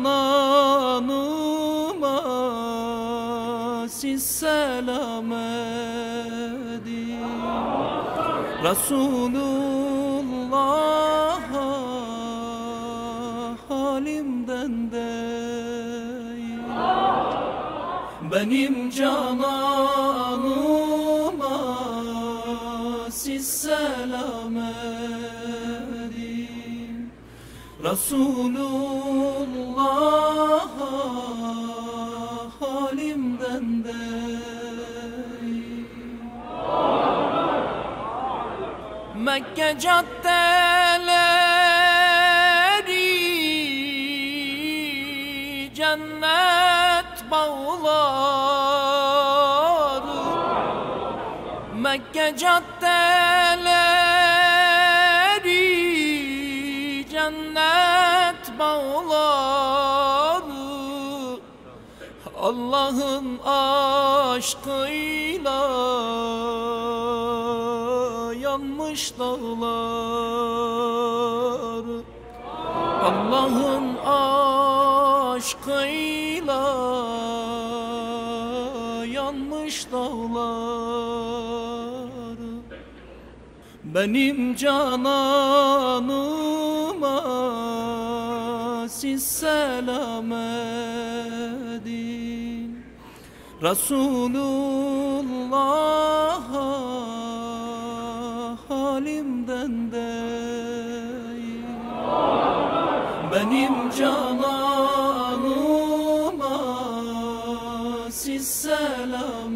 cananıma siz selam edin. Resulullah'a halimden değil. Benim cananıma siz selam edin. Resulullah'a halimden değil. Mekke caddeleri cennet bağları. Mekke caddeleri cennet bağları. Allah'ın aşkıyla yanmış dağlar. Allah'ın aşkıyla yanmış dağlar. Benim cananıma siz selam edin. Resulullah'a halimden değil. Benim cananıma siz selam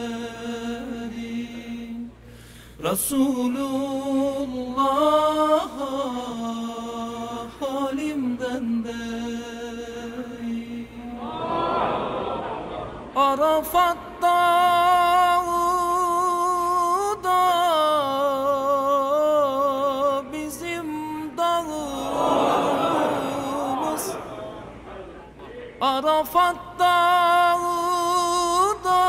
edin. Resulullah'a halimden değil. Arafat dağı da bizim dağımız. Arafat dağı da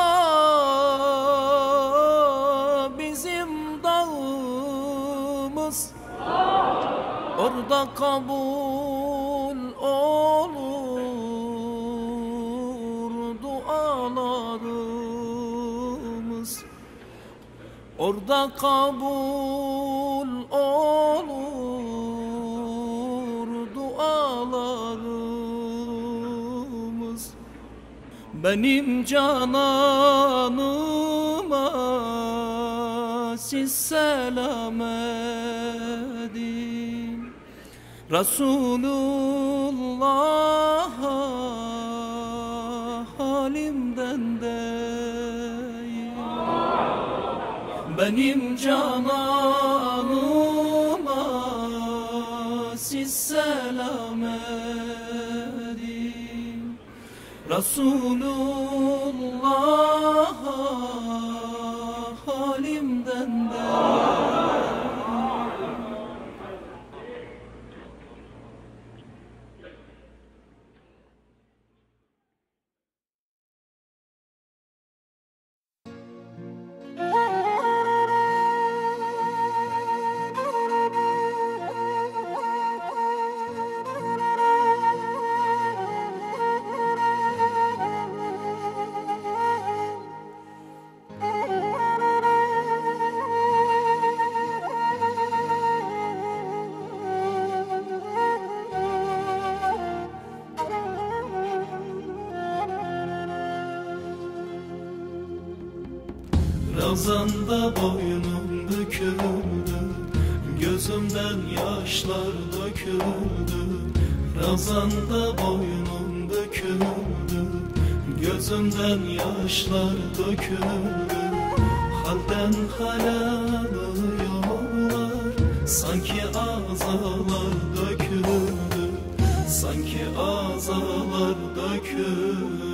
bizim dağımız. Orada kabul olur dualarımız. Orada kabul olur dualarımız. Benim cananıma siz selam edin. Resulullah'a halimden değil. Benim cananıma siz selam edin. Resulullah'a halimden değil. Ravzanda boynum büküldü, gözümden yaşlar döküldü. Ravzanda boynum büküldü, gözümden yaşlar döküldü. Halden hale alıyorlar, sanki azalar döküldü, sanki azalar döküldü.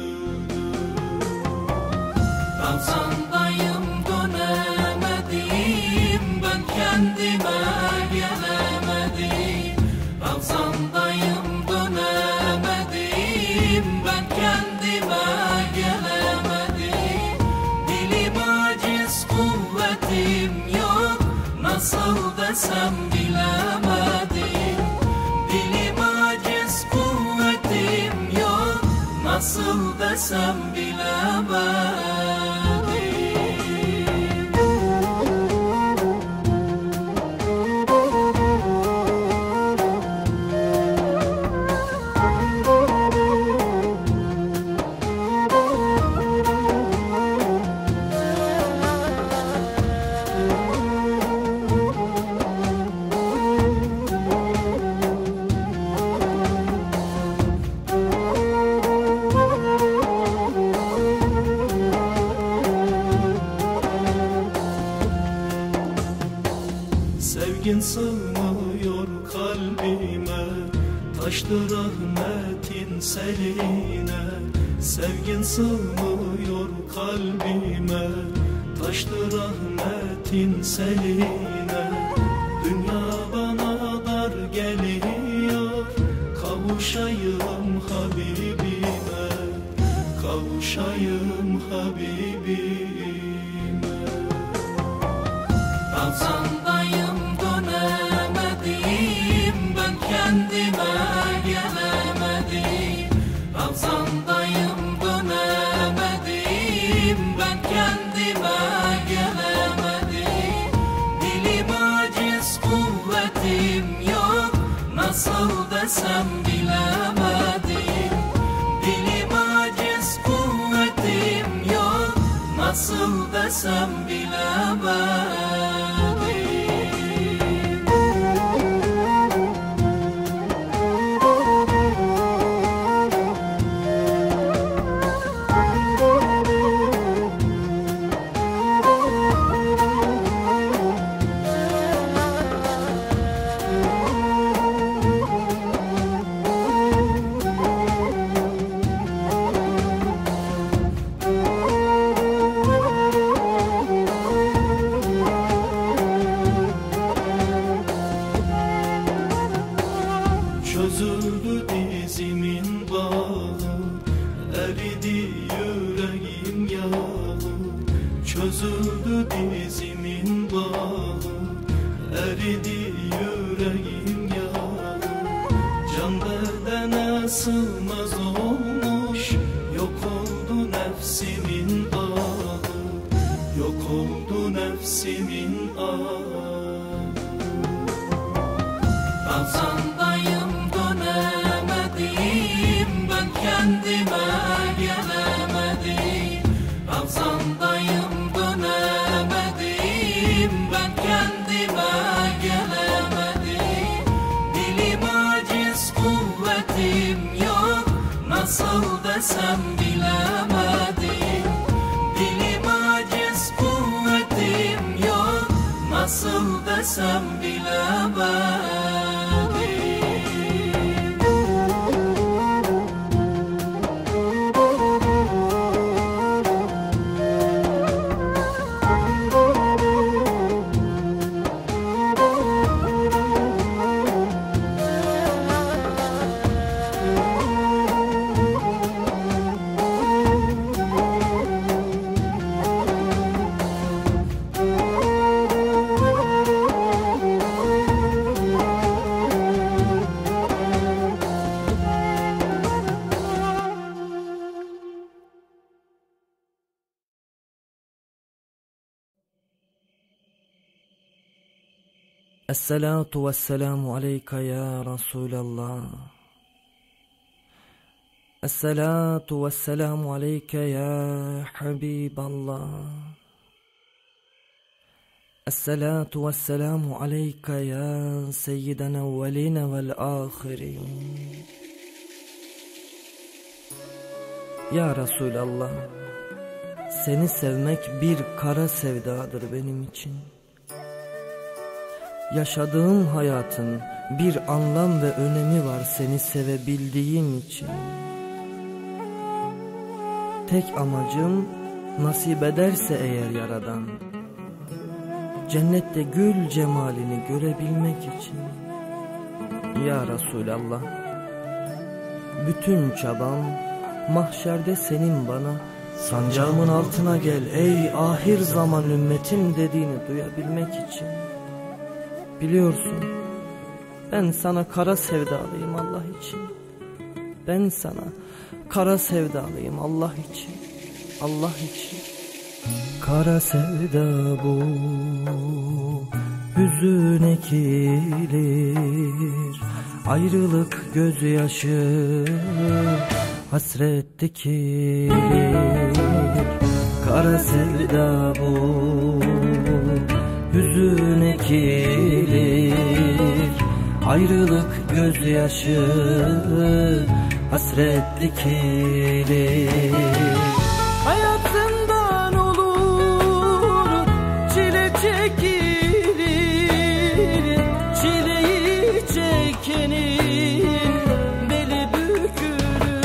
Ravzandayım dönemedim, ben kendime gelemedim. Ravzandayım dönemedim, ben kendime gelemedim. Dilim aciz, kuvvetim yok, nasıl desem bilemedim. Dilim aciz, kuvvetim yok, nasıl desem bilemedim. Sevgin sığmıyor kalbime, taştı rahmetin seline. Sevgin sığmıyor kalbime, taştı rahmetin seline. Dünya bana dar geliyor, kavuşayım Habibime, kavuşayım Habibime. Ravzandayım dönemedim, ben kendime gelemedim. Ravzandayım dönemedim, ben kendime gelemedim. Dilim aciz, kuvvetim yok, nasıl desem bilemedim. Dilim aciz, kuvvetim yok, nasıl desem bilemedim. Çözüldü dizimin bağı, eridi yüreğim yağı. Çözüldü dizimin bağı, eridi yüreğim yağı. Can bedene sığmaz olmuş, yok oldu nefsimin ağı, yok oldu nefsimin ağı. Ravzandayım dönemedim, ben kendime gelemedim. Ravzandayım dönemedim, ben kendime gelemedim. Dilim aciz, kuvvetim yok, nasıl desem bilemedim. Dilim aciz, kuvvetim yok, nasıl desem bilemedim. الصلاة والسلام عليك يا رسول الله. الصلاة والسلام عليك يا حبيب الله. الصلاة والسلام عليك يا سيد الأولين والآخرين. Ya Resulallah, seni sevmek bir kara sevdadır benim için. Yaşadığım hayatın bir anlam ve önemi var seni sevebildiğim için. Tek amacım nasip ederse eğer Yaradan, cennette gül cemalini görebilmek için. Ya Resulallah, bütün çabam mahşerde senin bana sancağımın altına gel ey ahir zaman ümmetim dediğini duyabilmek için. Biliyorsun, ben sana kara sevdalıyım Allah için. Ben sana kara sevdalıyım Allah için. Allah için. Kara sevda bu, hüzün ekilir, ayrılık gözyaşı, hasret dikilir. Kara sevda bu, hüzün ekilir, ayrılık gözyaşı, hasret dikilir. Hayatından olur çile çekilir, çileyi çekenin beli bükülür.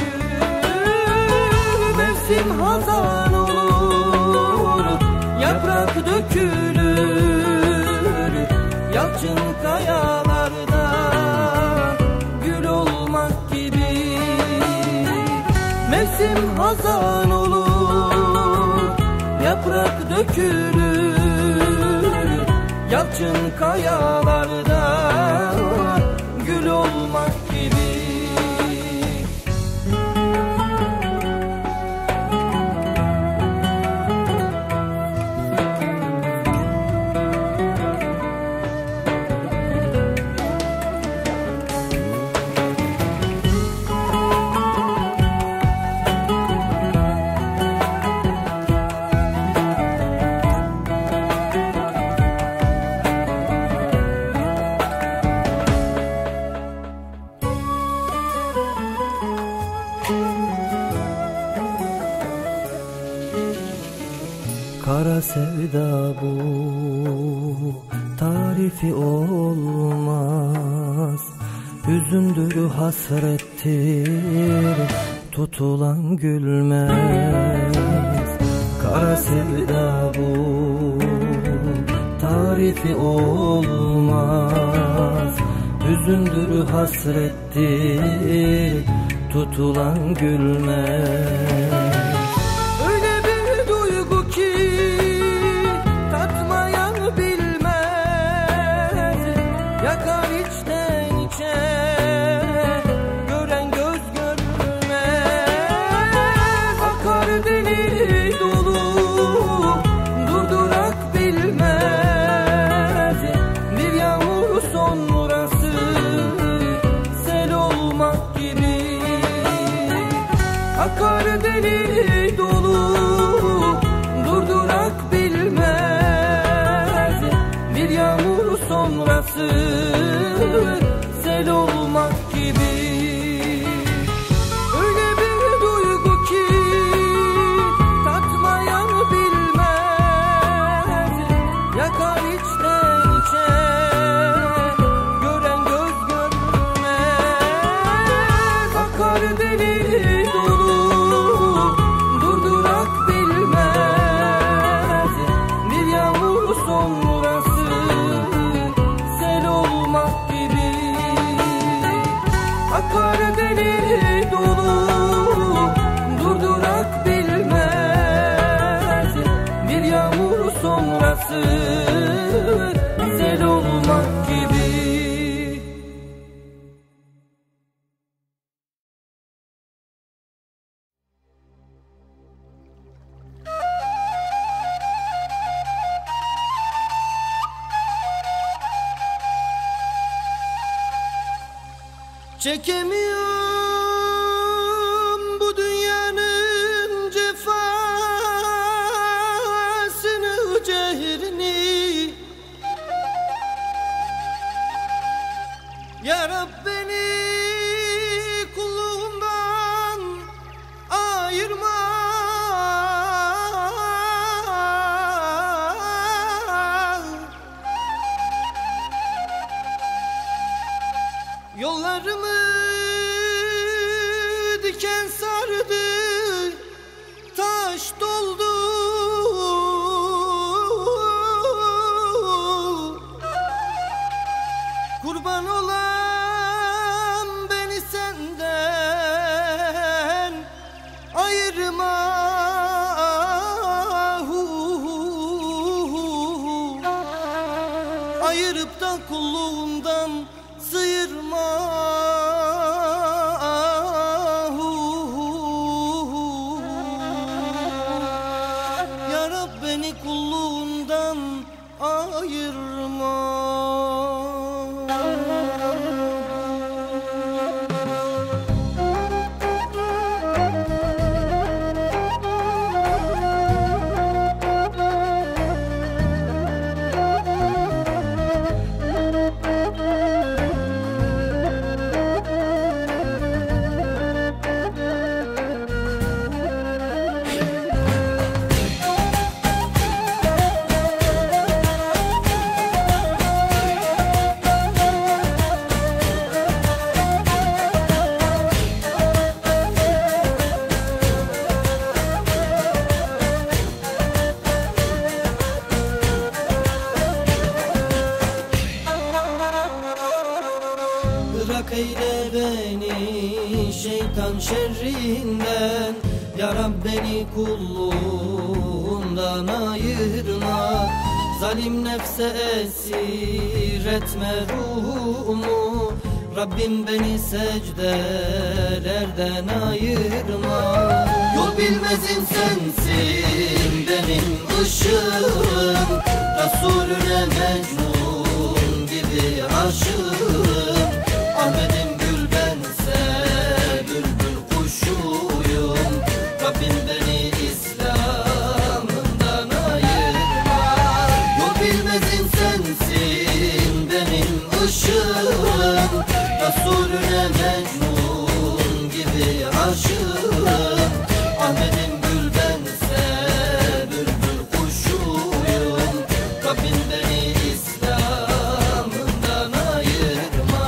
Mevsim hazan olur, yaprak dökülür, yalçın kayalarda gül olmak gibi. Mevsim hazan olur, yaprak dökülür, yalçın kayalarda gül olmak gibi. Kara sevda bu, tarifi olmaz, hüzündür hasrettir, tutulan gülmez. Kara sevda bu, tarifi olmaz, hüzündür hasrettir, tutulan gülmez. Yakar içten içe, gören göz görmez. Akar deli dolu, durdurak bilmez. Bir yağmur sonrası sel olmak gibi. Akar deli dolu, durdurak bilmez. Bir yağmur sonrası sel olmak gibi. Öyle bir duygu ki tatmayan bilmez. Yakar içten içe, gören göz görmez. Akar deli dolu, durdurak bilmez. Bir yağmur sonrası sel olmak gibi. Akar deli dolu, durdurak bilmez. Bir yağmur sonrası sel olmak gibi. Çekemiyorum bu dünyanın cefasını, cehrini. ayırma. Yollarımı diken sardı, taş doldu. Kurban olan beni senden ayırma. Ayırıp da kulluğundan sıyırma. Ya Rab beni kulluğundan ayırma. Bırak eyle beni şeytan şerrinden, Ya Rab beni kulluğundan ayırma. Zalim nefse esir etme ruhumu, Rabbim beni secdelerden ayırma. Yol bilmezim sensin benim ışığım, Resulüne Mecnun gibi aşığım. Ahmet'im gül bense bülbül kuşuyum, Rabbim beni İslam'ından ayırma. Yol bilmezim sensin benim ışığım, Resulüne Mecnun gibi aşığım. Ahmet'im gül bense bülbül kuşuyum, Rabbim beni İslam'ından ayırma.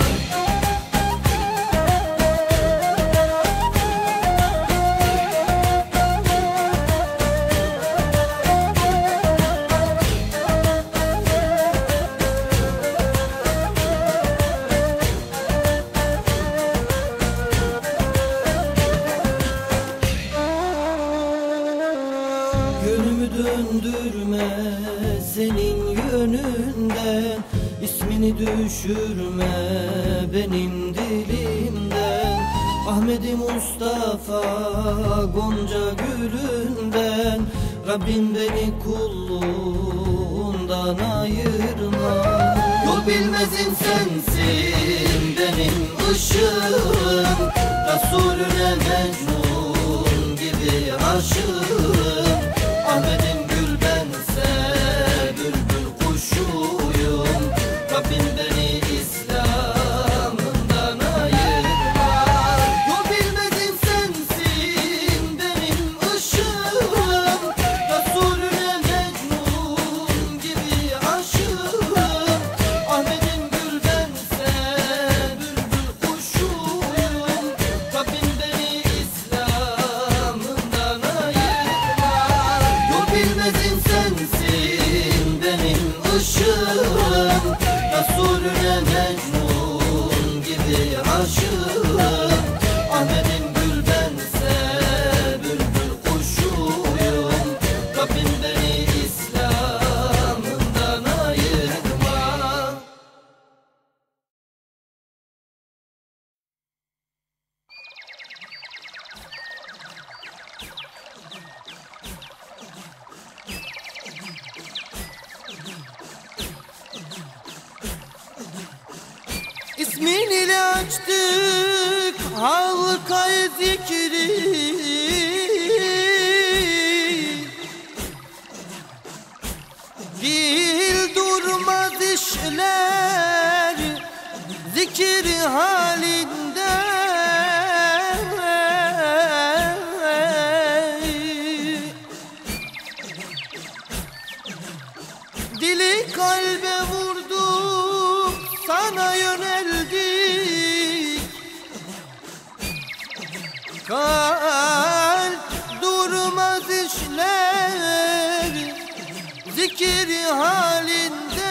Gönlümü döndürme senin yönünden, İsmini düşürme benim dilimden. Ahmet-i Mustafa Gonca gülünden, Rabbim beni kulluğundan ayırma. Yol bilmezim sensin benim ışığım, Resulüne Mecnun gibi aşığım. Ahmet'im gül bense bülbül kuşuyum, Rabbim beni İslam'ından ayırma. Yol bilmezim sensin benim ışığım, Resulüne Mecnun gibi aşığım. Ahmet'im gül bense bülbül kuşuyum, Rabbim beni İslam'ından ayırma. Yol bilmezim sensin benim ışığım, Resulüne Mecnun gibi aşığım. Ahmet'im gül bense bülbül kuşuyum, Rabbim beni İslam'ından ayırma. İsmin ile açtık halkayı zikri, dil durmaz işler zikir halinde. Kalp durmaz işler, zikir halinde.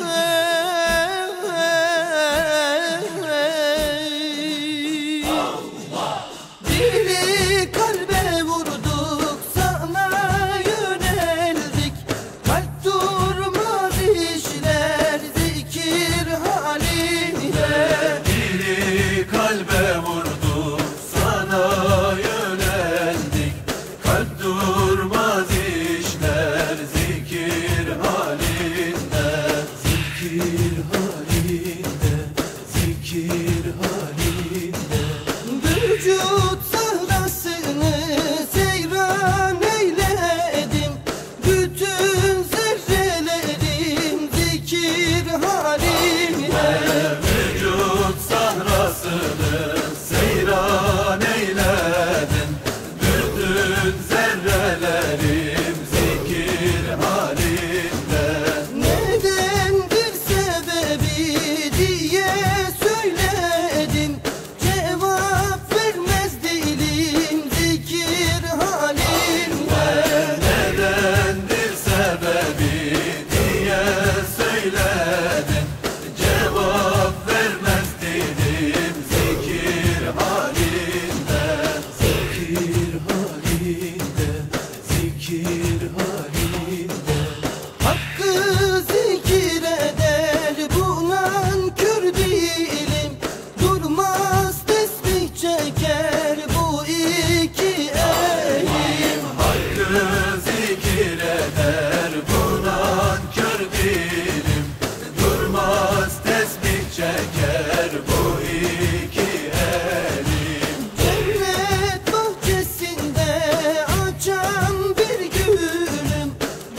Dili kalbe vurduk, sana yöneldik. Kalp durmaz işler, zikir halinde. Dili kalbe vurduk, sana yöneldik. Kalp durmaz işler, zikir halinde. Zikir halinde, zikir halinde. Vücut sahrasını seyran eyledim. Bütün zerrelerim zikir halinde. Vücut sahrasını seyran eyledin. Bütün zerrelerim zikir halinde. Nedendir sebebi diye söyledim. Cevap vermez dilim zikir halinde. Nedendir sebebi diye söyledin. Cevap vermez dilim zikir halinde. Zikir halinde, zikir halinde. Hakkı zikir eder bu nankör dilim. Durmaz tesbih çeker bu iki elim. Hakkı zikir eder bu nankör dilim. Durmaz tesbih çeker bu iki elim. Cennet bahçesinde açan bir gülüm.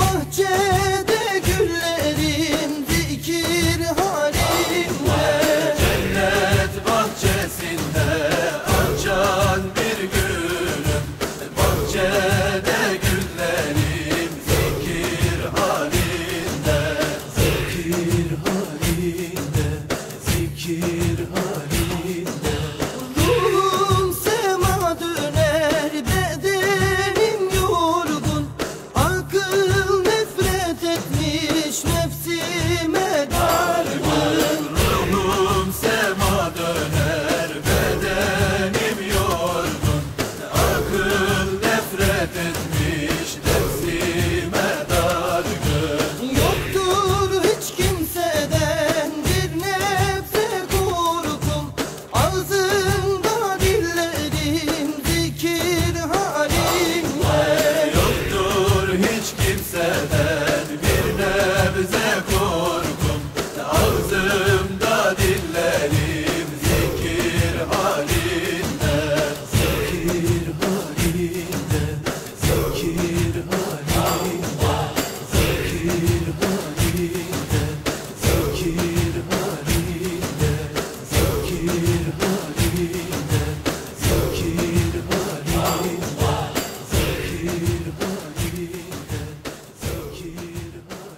Bahçede güllerim zikir halinde. Cennet bahçesinde açan bir gülüm. Bahçede güllerim zikir halinde. Zikir halinde, zikir halinde. Ruhum sema döner, bedenim yorgun. Akıl nefret etmiş, nefsime dargın. Ruhum sema döner, bedenim yorgun. Akıl nefret etmiş, nefsime dargın. Yoktur hiç kimseden bir nebze korkum. Ağzımda dillerim zikir halinde. Yoktur hiç kimseden bir nebze korkum. Ağzımda dillerim zikir halinde. Zikir halinde, zikir halinde. Zikir halinde, zikir halinde. Zikir halinde, zikir halinde. Zikir halinde, zikir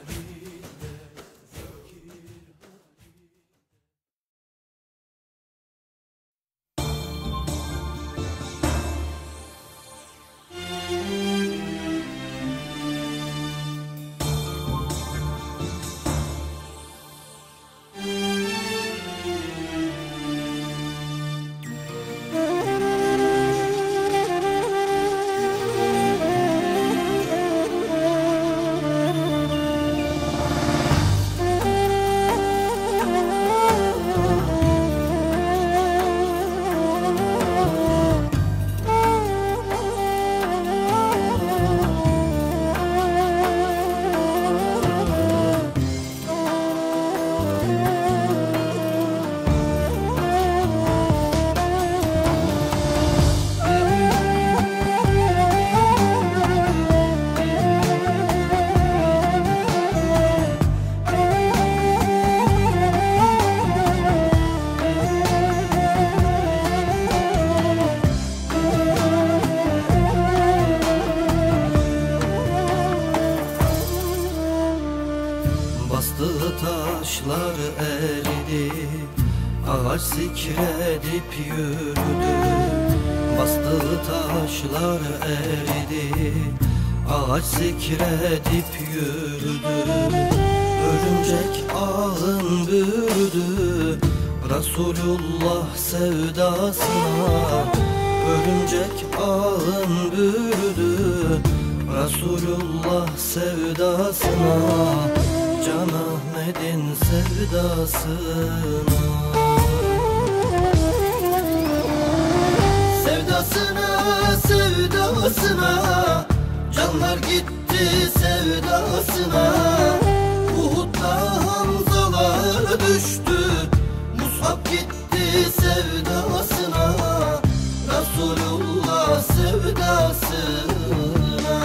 taşlar eridi, ağaç zikredip yürüdü. Bastığı taşlar eridi, ağaç zikredip yürüdü. Örümcek ağın bürüdü Resulullah sevdasına. Örümcek ağın bürüdü Resulullah sevdasına. Can Ahmet'in sevdasına. Sevdasına, sevdasına, canlar gitti sevdasına. Uhud'da Hamzalar düştü, Mus'ab gitti sevdasına. Resulullah sevdasına.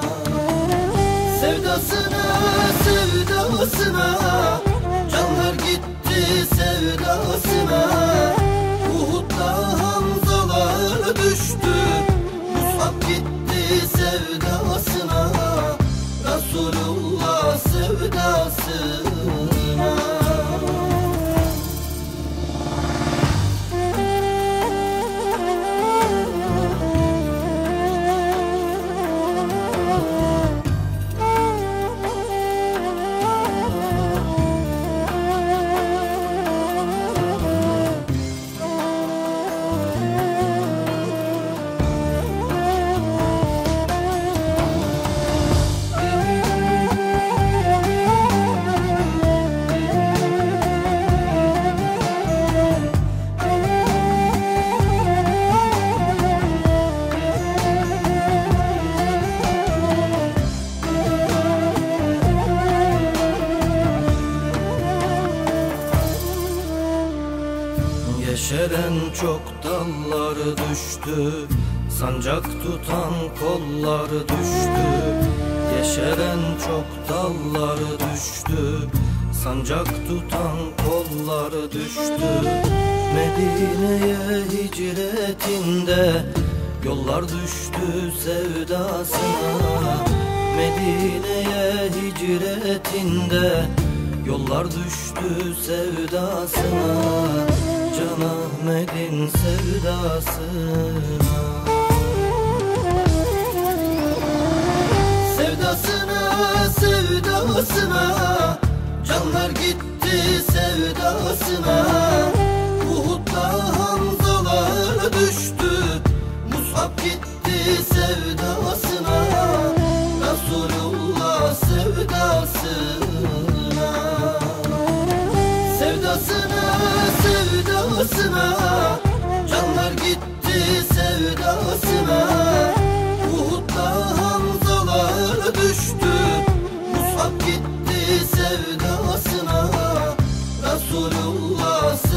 Sevdasına, sevdasına, canlar gitti sevdasına. Uhud'da Hamzalar düştü, Mus'ab gitti sevdasına. Resulullah sevdasına. Yeşeren çok dallar düştü, sancak tutan kollar düştü. Yeşeren çok dallar düştü, sancak tutan kollar düştü. Medine'ye hicretinde yollar düştü sevdasına. Medine'ye hicretinde yollar düştü sevdasına. Can Ahmet'in sevdasına. Sevdasına, sevdasına, canlar gitti sevdasına. Uhud'da Hamzalar düştü, Mus'ab gitti sevdasına. Resulullah sevdasına. Sevdasına, sevdasına, canlar gitti sevdasına. Uhud'da Hamzalar düştü, Mus'ab gitti sevdasına. Resulullah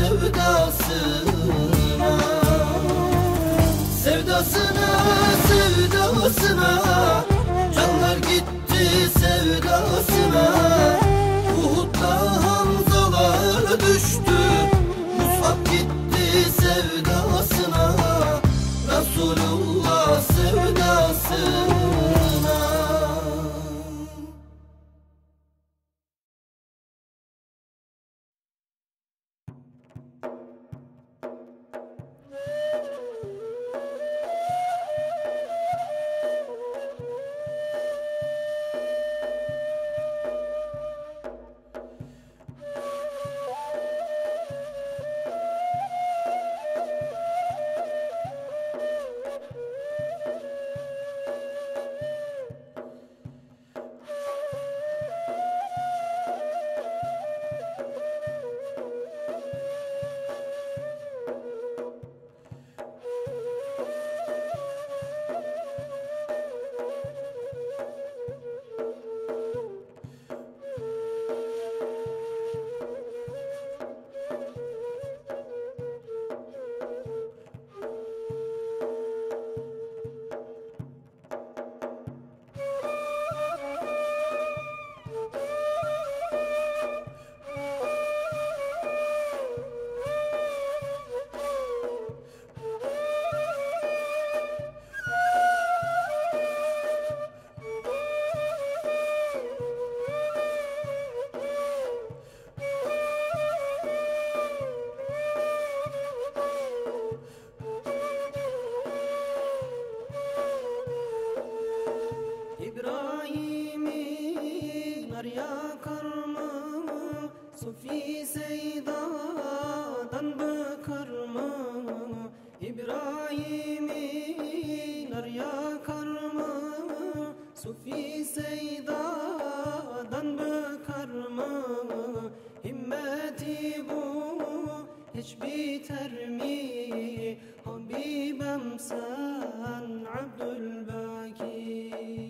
bakar mı? Sufi seydadan bakar mı? Himmeti bu hiç biter mi? Habibem sen Abdülbaki.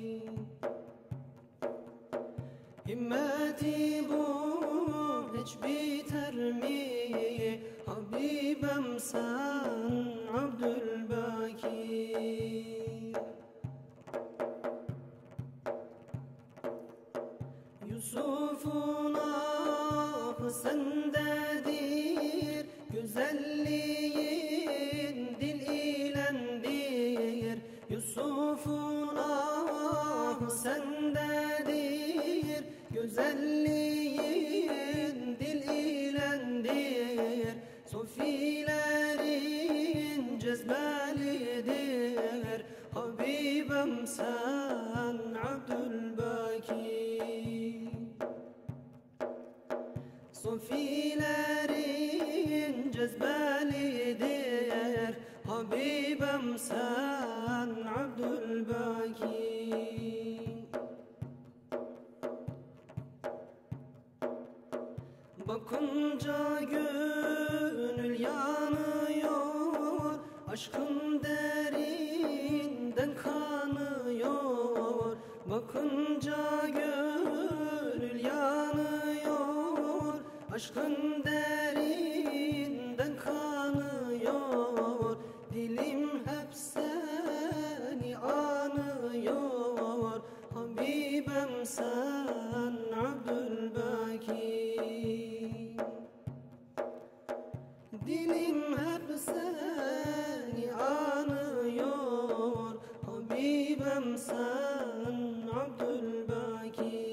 Himmeti bu hiç biter mi? Habibem sen Abdülbaki. Yusuf'un ahı sendedir, güzelliğin dil ilendir. Yusuf'un ahı sendedir, güzelliğin dil ilendir. Sofilerin cezbelidir, Habibem sen Abdülbaki. Sofilerin cezbelidir, Habibem sen Abdülbaki. Bakınca gönül yanıyor, aşkın derinden kanıyor. Bakınca gönül yanıyor, aşkın derinden kanıyor. Dilim hep seni anıyor, Habibem sen Abdülbaki. Dilim hep seni anıyor, Habibem sen Abdülbaki.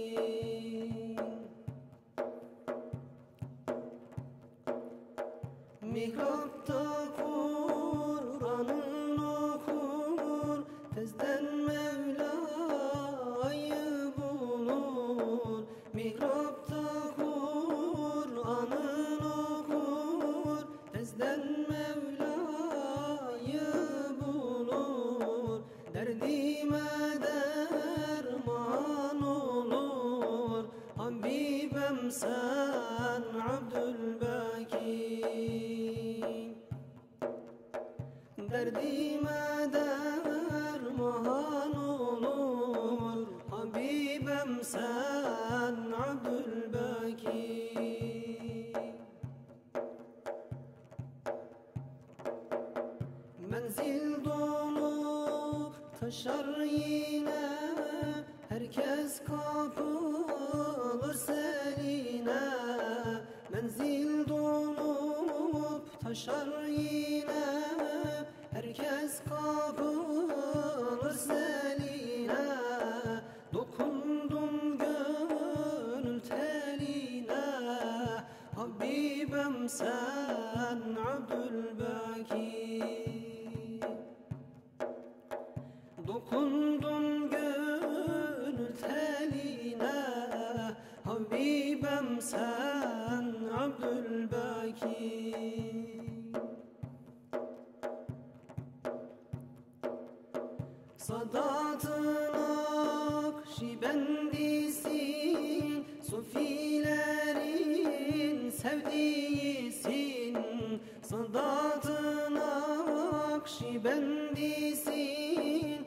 Mihrapta Kur'an'ın okur, tezden Mevla'yı bulur. Mihrapta Kur'an'ın okur, tezden Mevla'yı bulur. Derdime derman olur, Habibem sen Abdülbaki. Derdime derman olur, Habibem sen Abdülbaki. Menzil dolup taşar yine, herkes kapılır seline. Menzil dolup taşar yine, herkes kapılır seline. Dokundum gönül teline, Habibem sen Abdülbaki. Dokundum gönül teline, Habibem sen Abdülbaki. Sadatın Akşibendisin, Sufilerin sevdiğisin. Sadatın Akşibendisin,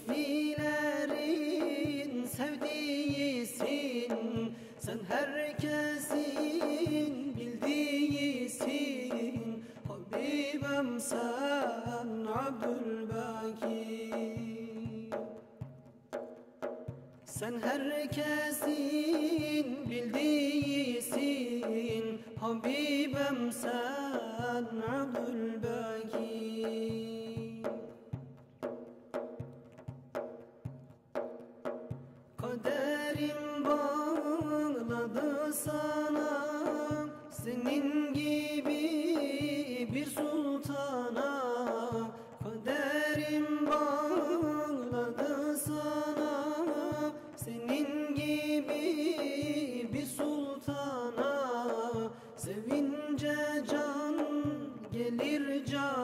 Sufilerin sevdiğisin. Sen herkesin bildiğisin, Habibem sen Abdülbaki. Sen herkesin bildiğisin, Habibem sen Abdülbaki. Kaderim bağladı sana, senin gibi bir sultana. Kaderim bağladı sana, senin gibi bir sultana. Sevince can gelir can,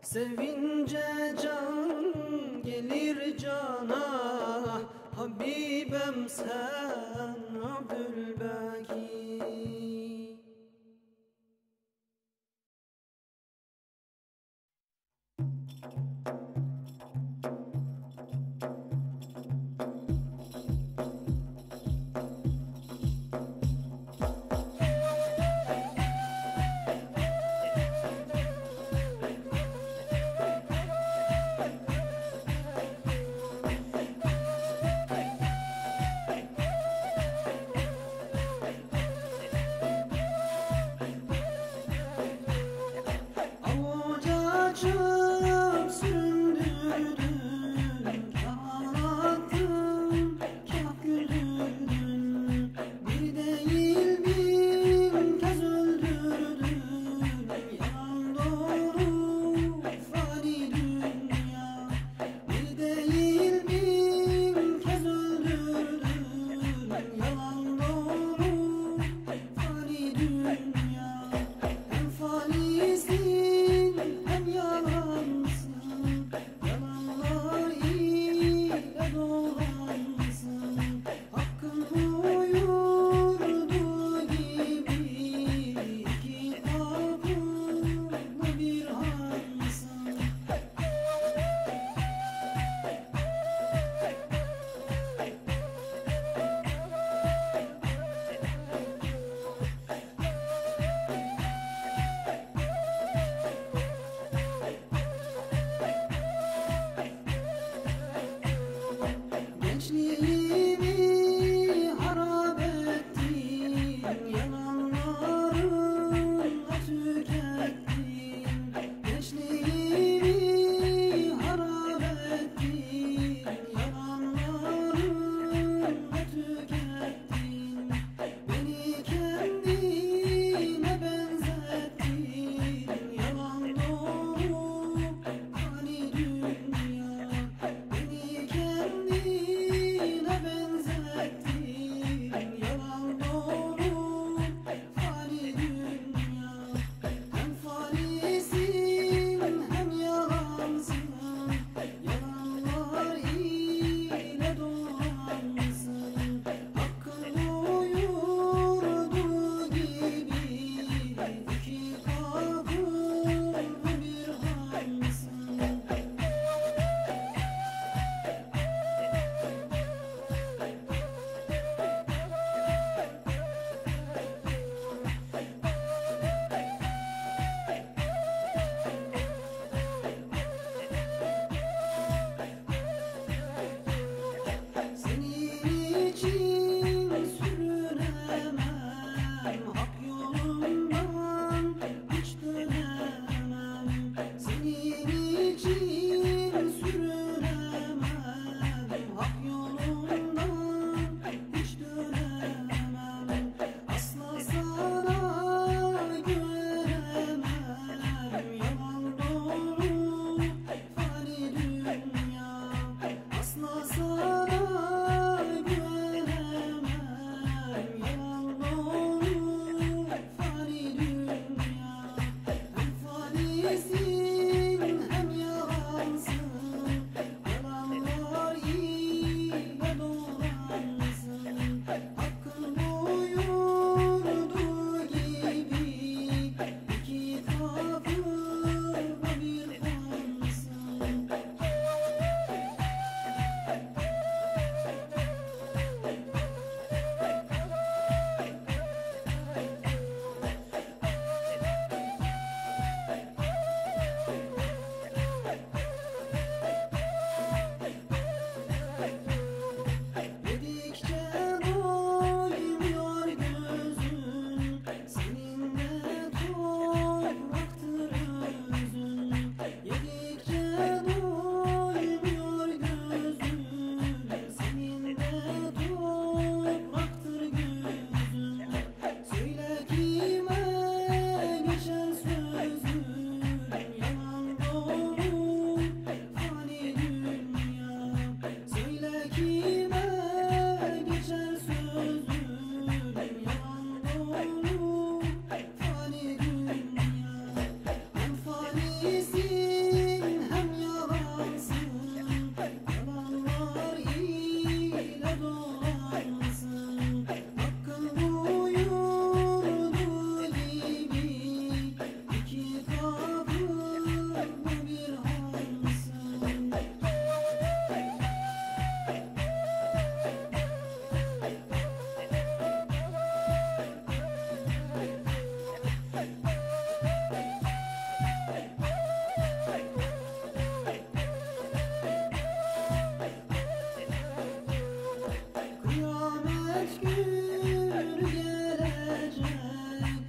Sevince can gelir cana, Habibem sen Abdülbaki.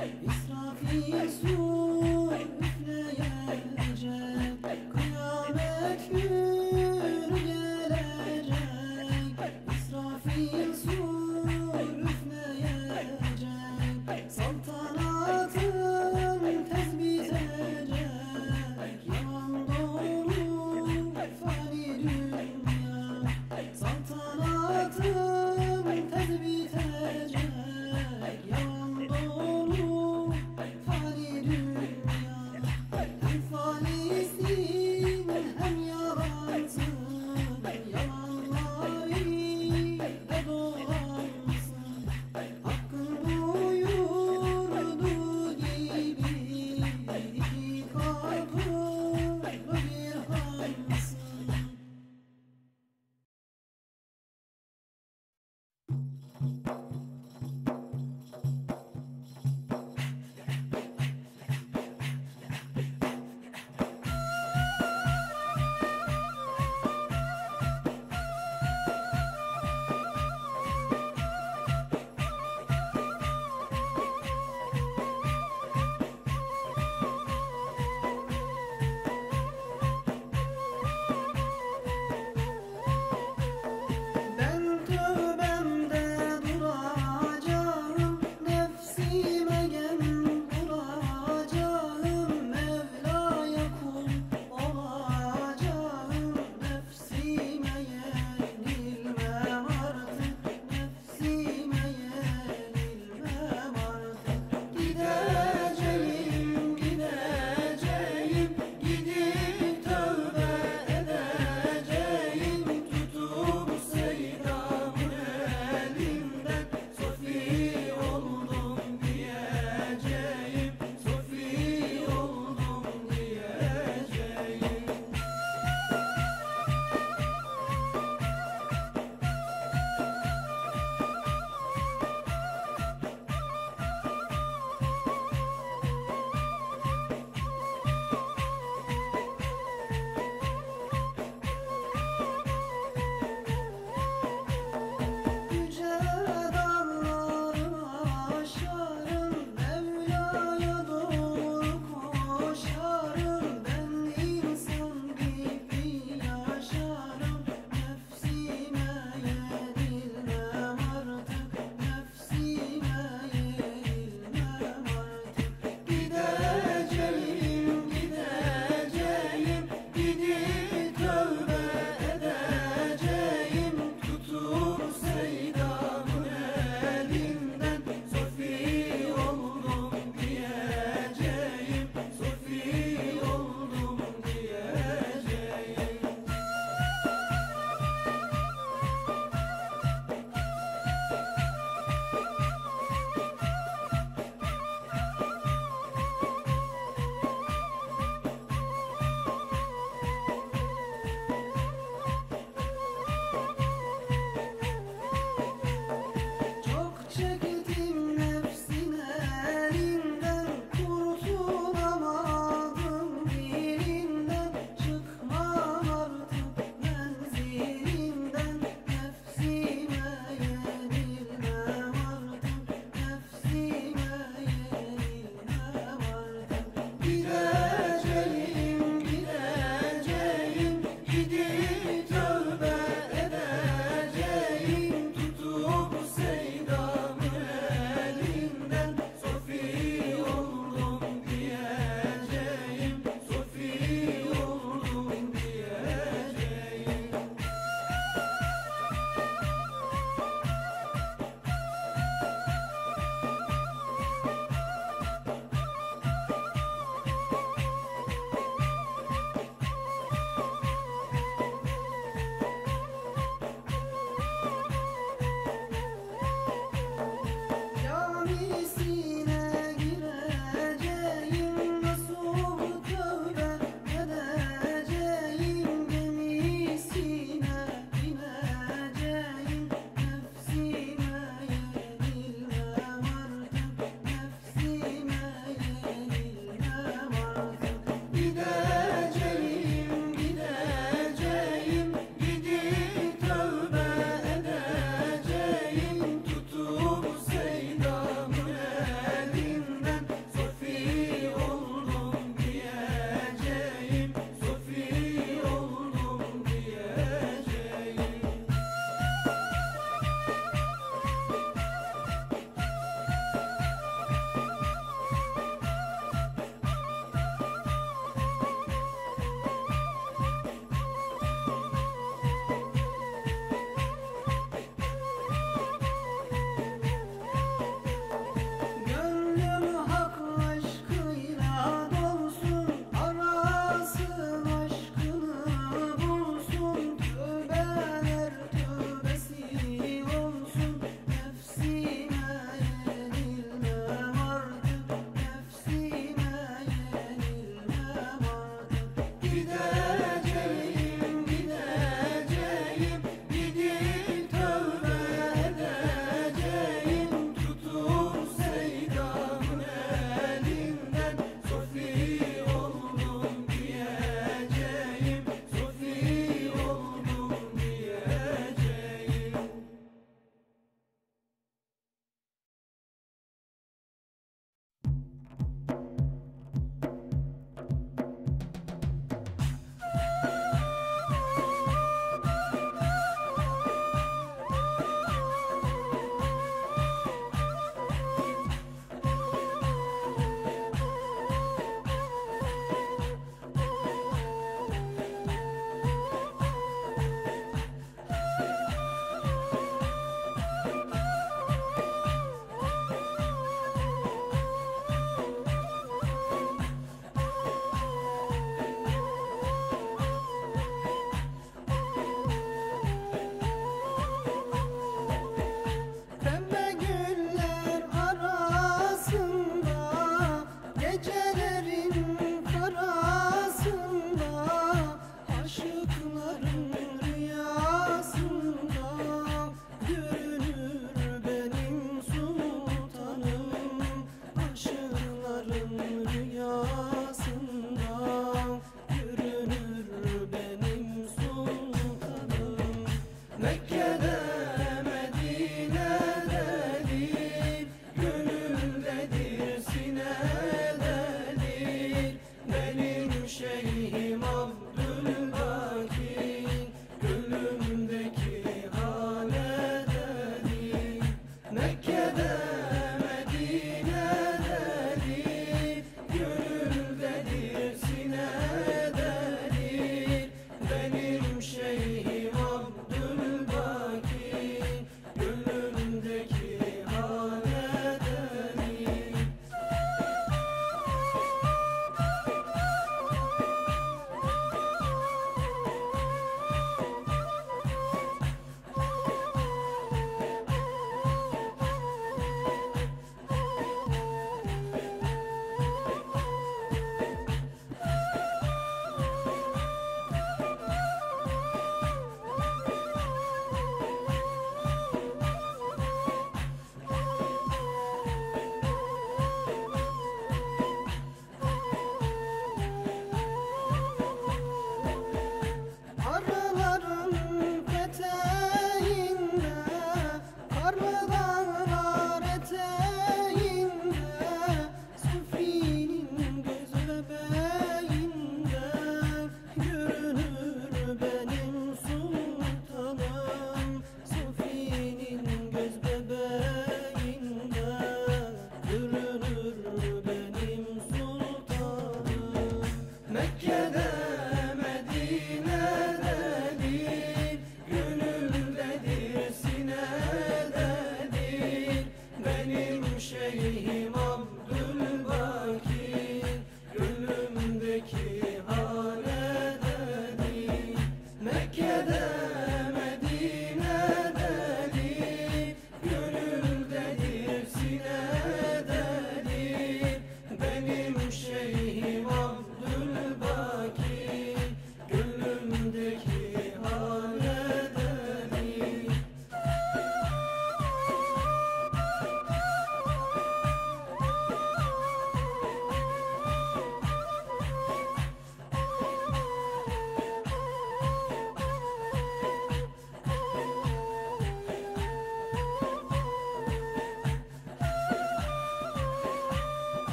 İsrafil sur üfleyecek, kıyamet günü gelecek. İsrafil sur üfleyecek, saltanatın tez bitecek. Yalan doğru fani dünya, saltanatın tez bitecek. Yalan doğru fani dünya.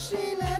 Nakşile